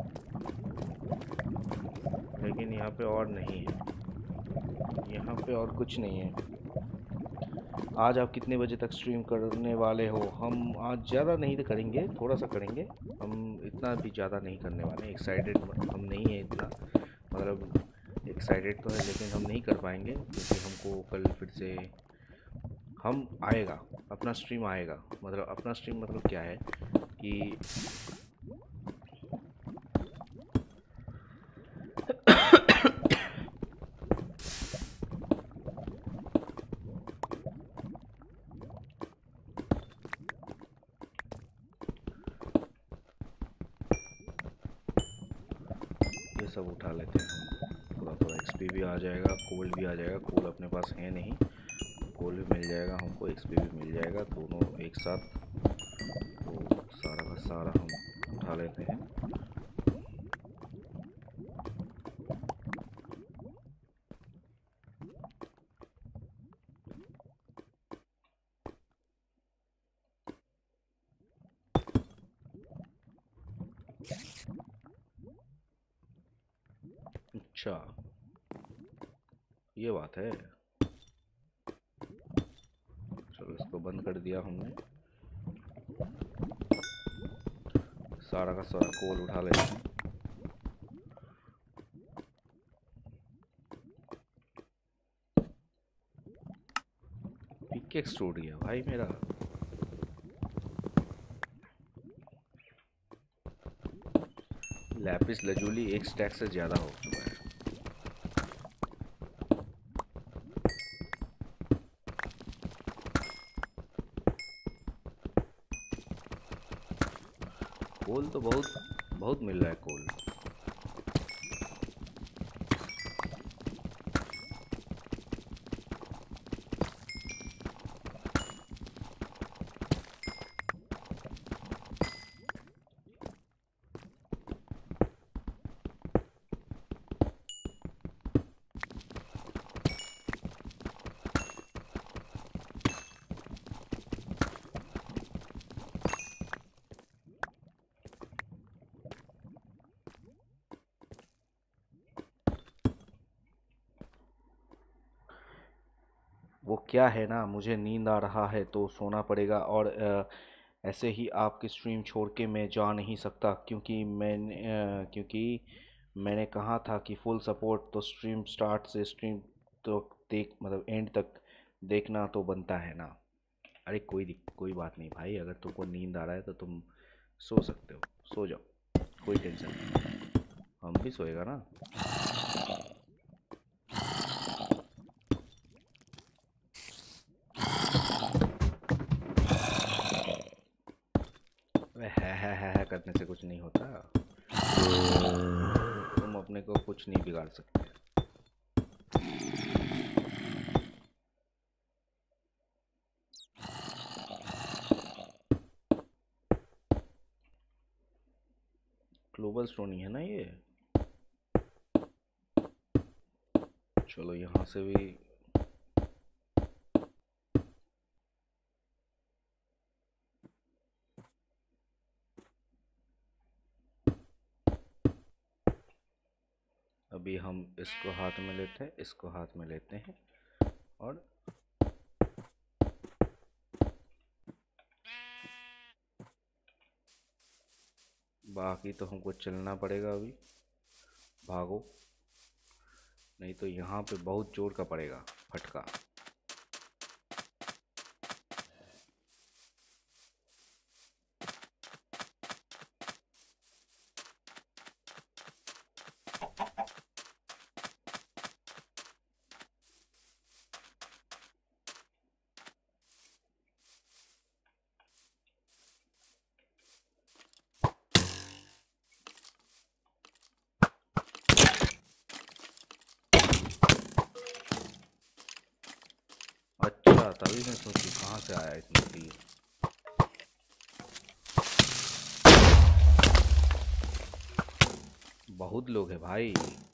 लेकिन यहाँ पे और नहीं है, यहाँ पे और कुछ नहीं है। आज आप कितने बजे तक स्ट्रीम करने वाले हो? हम आज ज़्यादा नहीं तो करेंगे, थोड़ा सा करेंगे, हम इतना भी ज़्यादा नहीं करने वाले। एक्साइटेड हम नहीं है इतना, मतलब एक्साइटेड तो है लेकिन हम नहीं कर पाएंगे क्योंकि हमको कल फिर से हम आएगा, अपना स्ट्रीम आएगा। मतलब अपना स्ट्रीम मतलब क्या है कि ये सब उठा लेते हैं हम, थोड़ा थोड़ा एक्सपी भी आ जाएगा, कोल भी आ जाएगा। कोल अपने पास है नहीं, कोल भी मिल जाएगा हमको, एक्सपी भी मिल जाएगा, दोनों एक साथ। तो सारा का सारा हम उठा लेते हैं। अच्छा ये बात है, चलो इसको बंद कर दिया हमने। सारा का सारा कोल उठा लेते हैं। पिकेक्स टूट गया भाई मेरा। लैपिस लजूली एक स्टैक से ज़्यादा हो चुका है। कोल तो बहुत बहुत मिल रहा है कोल। क्या है ना, मुझे नींद आ रहा है तो सोना पड़ेगा। और ऐसे ही आपकी स्ट्रीम छोड़ के मैं जा नहीं सकता, क्योंकि मैंने कहा था कि फुल सपोर्ट। तो स्ट्रीम स्टार्ट से स्ट्रीम तो देख मतलब एंड तक देखना तो बनता है ना। अरे कोई बात नहीं भाई, अगर तुमको नींद आ रहा है तो तुम सो सकते हो, सो जाओ, कोई टेंशन नहीं। हम भी सोएगा ना। अबे है करने से कुछ नहीं होता। तुम अपने को कुछ नहीं बिगाड़ सकते। ग्लोबल स्टोन ही है ना ये। चलो यहाँ से भी। अभी हम इसको हाथ में लेते हैं, इसको हाथ में लेते हैं और बाकी तो हमको चलना पड़ेगा अभी। भागो, नहीं तो यहाँ पे बहुत जोर का पड़ेगा फटका। अच्छा, तभी मैं सोचू कहाँ से आया इतना तीर। बहुत लोग हैं भाई,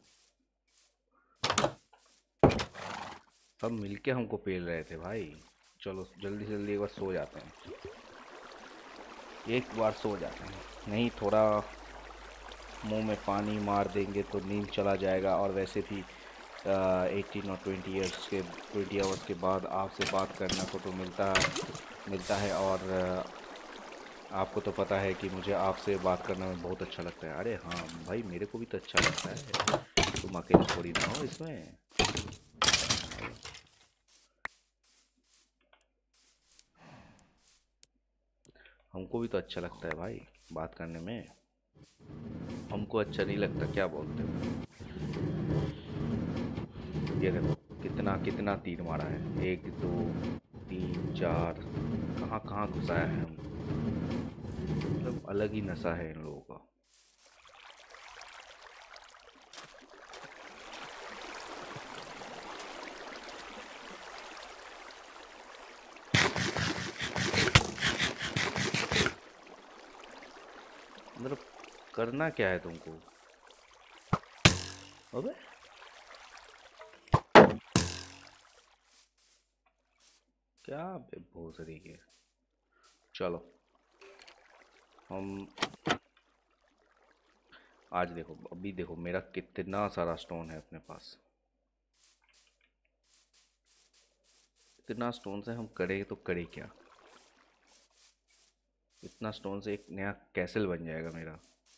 सब मिलके हमको पेल रहे थे भाई। चलो जल्दी से जल्दी एक बार सो जाते हैं, एक बार सो जाते हैं, नहीं थोड़ा मुंह में पानी मार देंगे तो नींद चला जाएगा। और वैसे भी 18 और 20 आवर्स के बाद आपसे बात करने को तो मिलता है। और आपको तो पता है कि मुझे आपसे बात करने में बहुत अच्छा लगता है। अरे हाँ भाई, मेरे को भी तो अच्छा लगता है, तुम अकेले थोड़ी ना हो इसमें। हमको भी तो अच्छा लगता है भाई बात करने में। हमको अच्छा नहीं लगता, क्या बोलते हो? ये देखो कितना कितना तीर मारा है, 1 2 3 4, कहाँ कहाँ घुसाया है हम। मतलब अलग ही नशा है इन लोगों का। मतलब करना क्या है तुमको? अबे क्या बेभूसरी के। चलो हम आज देखो, अभी देखो मेरा कितना सारा स्टोन है अपने पास। इतना स्टोन से हम करे तो करे क्या? इतना स्टोन से एक नया कैसल बन जाएगा मेरा।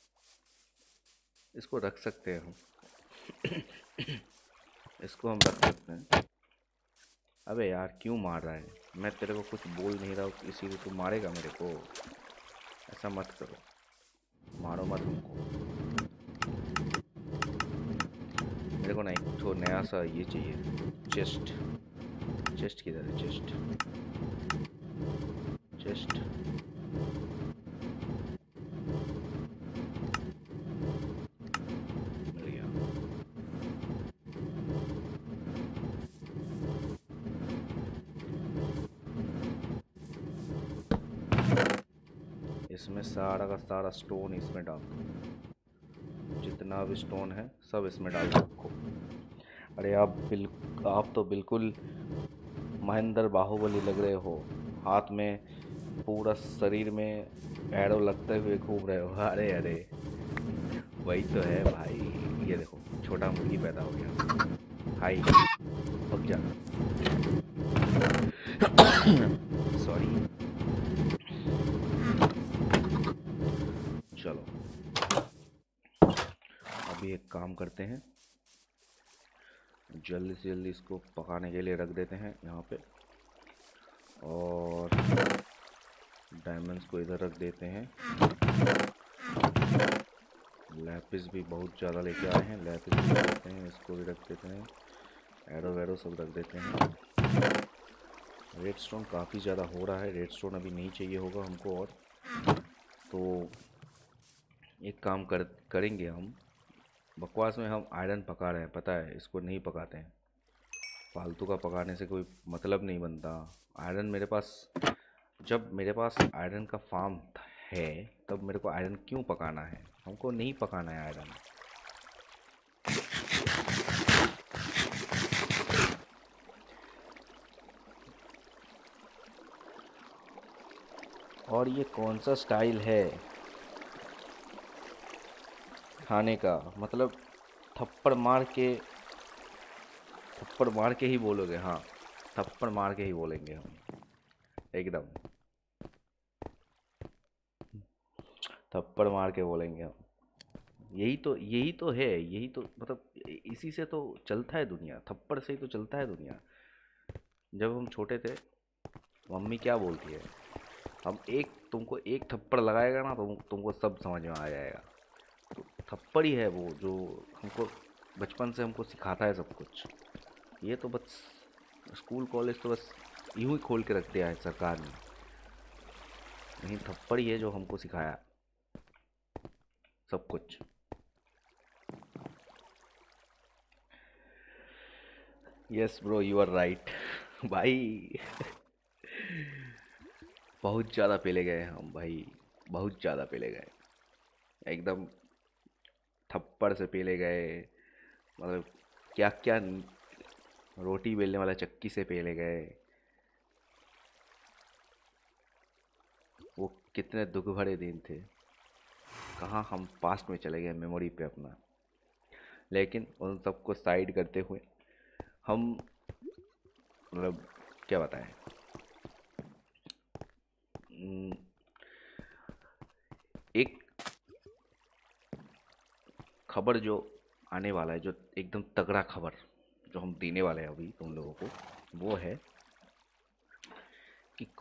इसको रख सकते हैं हम। इसको हम रख सकते हैं। अबे यार क्यों मार रहा है? मैं तेरे को कुछ बोल नहीं रहा हूँ इसीलिए तू मारेगा मेरे को? ऐसा मत करो, मारो मत हमको। मेरे को ना एक तो नया सा ये चाहिए, चेस्ट। चेस्ट किधर है? चेस्ट चेस्ट मिल गया। इसमें सारा का सारा स्टोन इसमें डाल दो, जितना भी स्टोन है सब इसमें डाल रखो। अरे आप तो बिल्कुल महेंद्र बाहुबली लग रहे हो। हाथ में पूरा शरीर में एरो लगते हुए घूम रहे हो। अरे अरे वही तो है भाई। ये देखो छोटा मुर्गी पैदा हो गया। हाय, अब जा। सॉरी। चलो अभी एक काम करते हैं, जल्दी से जल्दी इसको पकाने के लिए रख देते हैं यहाँ पे, और डायमंड्स को इधर रख देते हैं। लैपिस भी बहुत ज़्यादा लेके आए हैं, लैपिस भी रख देते हैं, इसको भी रख देते हैं, एरो वैरो सब रख देते हैं। रेडस्टोन काफ़ी ज़्यादा हो रहा है, रेडस्टोन अभी नहीं चाहिए होगा हमको, और तो एक काम करेंगे हम, बकवास में हम आयरन पका रहे हैं, पता है, इसको नहीं पकाते हैं। फालतू का पकाने से कोई मतलब नहीं बनता। आयरन मेरे पास, जब मेरे पास आयरन का फार्म है तब मेरे को आयरन क्यों पकाना है? हमको नहीं पकाना है आयरन। और ये कौन सा स्टाइल है खाने का? मतलब थप्पड़ मार के, थप्पड़ मार के ही बोलोगे? हाँ, थप्पड़ मार के ही बोलेंगे हम, एकदम थप्पड़ मार के बोलेंगे हम। यही तो है, यही तो मतलब इसी से तो चलता है दुनिया, थप्पड़ से ही तो चलता है दुनिया। जब हम छोटे थे, मम्मी क्या बोलती है, हम एक तुमको एक थप्पड़ लगाएगा ना तो तुमको सब समझ में आ जाएगा। तो थप्पड़ ही है वो जो हमको बचपन से हमको सिखाता है सब कुछ। ये तो बस स्कूल कॉलेज तो बस यूं ही खोल के रख दिया है सरकार ने, नहीं थप्पड़ ही है जो हमको सिखाया सब कुछ। Yes bro, you are right भाई। बहुत ज़्यादा पेले गए हम भाई, बहुत ज़्यादा पेले गए, एकदम थप्पड़ से पेले गए। मतलब क्या क्या, रोटी बेलने वाला चक्की से पेले गए। वो कितने दुख भरे दिन थे, कहाँ हम पास्ट में चले गए मेमोरी पे अपना। लेकिन उन सबको साइड करते हुए हम, मतलब क्या बताएं, उम, एक खबर जो आने वाला है, जो एकदम तगड़ा खबर जो हम देने वाले हैं अभी तुम लोगों को, वो है कि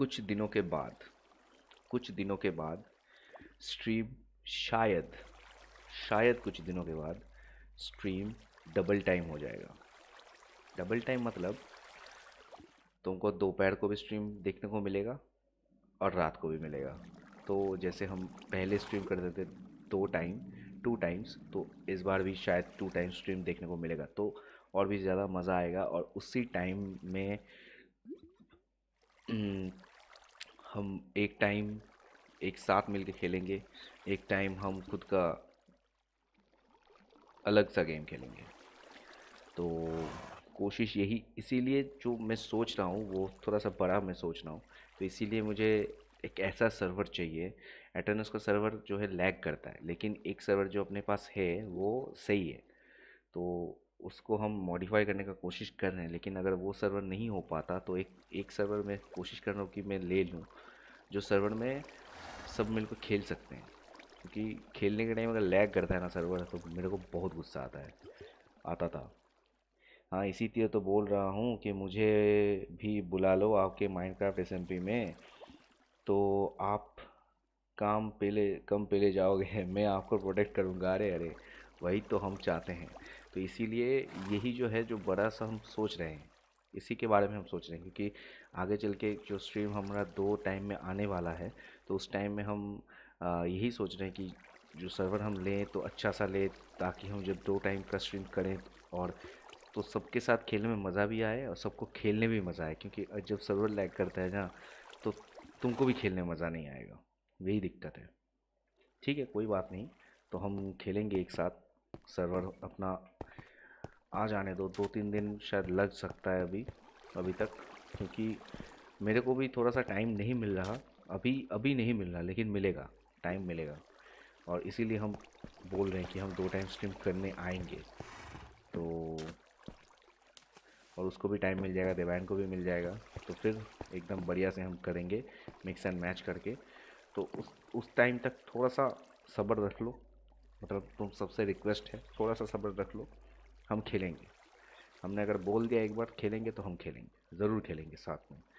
कुछ दिनों के बाद स्ट्रीम, शायद शायद कुछ दिनों के बाद स्ट्रीम डबल टाइम हो जाएगा। डबल टाइम मतलब तुमको दोपहर को भी स्ट्रीम देखने को मिलेगा और रात को भी मिलेगा। तो जैसे हम पहले स्ट्रीम करते थे दो टाइम, टू टाइम्स, तो इस बार भी शायद टू टाइम स्ट्रीम देखने को मिलेगा, तो और भी ज़्यादा मज़ा आएगा। और उसी टाइम में हम एक टाइम एक साथ मिलके खेलेंगे, एक टाइम हम खुद का अलग सा गेम खेलेंगे। तो कोशिश यही, इसीलिए जो मैं सोच रहा हूँ वो थोड़ा सा बड़ा मैं सोच रहा हूँ। तो इसीलिए मुझे एक ऐसा सर्वर चाहिए। एटर्नस का सर्वर जो है लैग करता है, लेकिन एक सर्वर जो अपने पास है वो सही है। तो उसको हम मॉडिफाई करने का कोशिश कर रहे हैं, लेकिन अगर वो सर्वर नहीं हो पाता तो एक एक सर्वर में कोशिश कर रहा हूँ कि मैं ले लूँ, जो सर्वर में सब मिलकर खेल सकते हैं। क्योंकि खेलने के टाइम अगर लैग करता है ना सर्वर, तो मेरे को बहुत गुस्सा आता था। हाँ, इसीलिए तो बोल रहा हूँ कि मुझे भी बुला लो आपके माइनक्राफ्ट एसएमपी में, तो आप कम पेले जाओगे मैं आपको प्रोटेक्ट करूँगा। अरे अरे, वही तो हम चाहते हैं। तो इसीलिए यही जो है, जो बड़ा सा हम सोच रहे हैं, इसी के बारे में हम सोच रहे हैं। क्योंकि आगे चल के जो स्ट्रीम हमारा दो टाइम में आने वाला है, तो उस टाइम में हम यही सोच रहे हैं कि जो सर्वर हम लें तो अच्छा सा लें, ताकि हम जब दो टाइम का स्ट्रीम करें, और तो सबके साथ खेलने में मज़ा भी आए और सबको खेलने में भी मज़ा आए। क्योंकि जब सर्वर लैग करता है ना, तो तुमको भी खेलने में मज़ा नहीं आएगा, यही दिक्कत है। ठीक है, कोई बात नहीं, तो हम खेलेंगे एक साथ। सर्वर अपना आ जाने दो, दो तीन दिन शायद लग सकता है अभी अभी तक, क्योंकि मेरे को भी थोड़ा सा टाइम नहीं मिल रहा, अभी अभी नहीं मिल रहा, लेकिन मिलेगा, टाइम मिलेगा। और इसीलिए हम बोल रहे हैं कि हम दो टाइम स्ट्रीम करने आएंगे। तो और उसको भी टाइम मिल जाएगा, देवान को भी मिल जाएगा। तो फिर एकदम बढ़िया से हम करेंगे मिक्स एंड मैच करके। तो उस टाइम तक थोड़ा सा सब्र रख लो, मतलब तुम सबसे रिक्वेस्ट है थोड़ा सा सब्र रख लो, हम खेलेंगे। हमने अगर बोल दिया एक बार खेलेंगे तो हम खेलेंगे, ज़रूर खेलेंगे साथ में।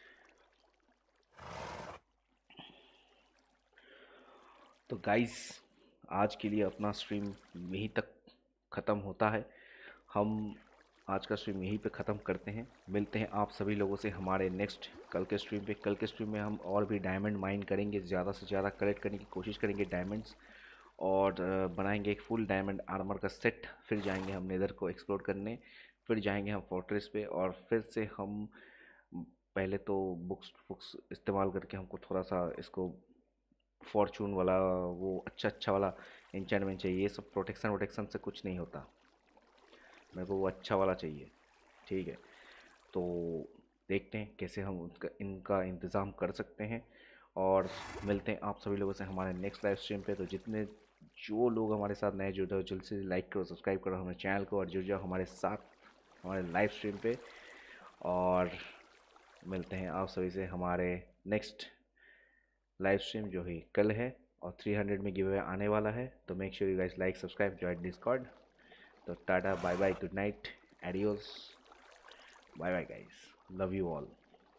तो गाइस, आज के लिए अपना स्ट्रीम यहीं तक ख़त्म होता है। हम आज का स्ट्रीम यहीं पे ख़त्म करते हैं। मिलते हैं आप सभी लोगों से हमारे नेक्स्ट कल के स्ट्रीम पे। कल के स्ट्रीम में हम और भी डायमंड माइन करेंगे, ज़्यादा से ज़्यादा कलेक्ट करने की कोशिश करेंगे डायमंड्स, और बनाएंगे एक फुल डायमंड आर्मर का सेट। फिर जाएंगे हम नेदर को एक्सप्लोर करने, फिर जाएंगे हम फोर्ट्रेस पे, और फिर से हम पहले तो बुक्स बुक्स इस्तेमाल करके हमको थोड़ा सा इसको फॉर्चून वाला, वो अच्छा अच्छा वाला एन्चेंटमेंट चाहिए। ये सब प्रोटेक्शन वोटेक्शन से कुछ नहीं होता, मेरे को वो अच्छा वाला चाहिए। ठीक है, तो देखते हैं कैसे हम उनका इनका इंतज़ाम कर सकते हैं। और मिलते हैं आप सभी लोगों से हमारे नेक्स्ट लाइव स्ट्रीम पे। तो जितने जो लोग हमारे साथ नए जुड़े हो, जल्द से लाइक करो, सब्सक्राइब करो हमारे चैनल को, और जुड़ जाओ हमारे साथ हमारे लाइव स्ट्रीम पे। और मिलते हैं आप सभी से हमारे नेक्स्ट लाइव स्ट्रीम जो ही कल है, और 300 में गिव अवे आने वाला है। तो make sure you guys like, subscribe, join Discord. तो tata, bye bye, good night, adios, bye bye guys, love you all.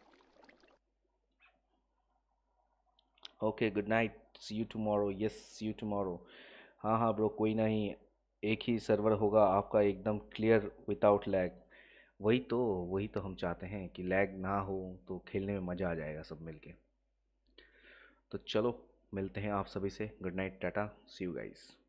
Okay, good night, see you tomorrow, yes see you tomorrow. हाँ हाँ bro, कोई नहीं, एक ही server होगा आपका एकदम clear without lag. वही तो वही तो हम चाहते हैं कि लैग ना हो, तो खेलने में मज़ा आ जाएगा सब मिलके। तो चलो मिलते हैं आप सभी से, good night, tata, see you guys.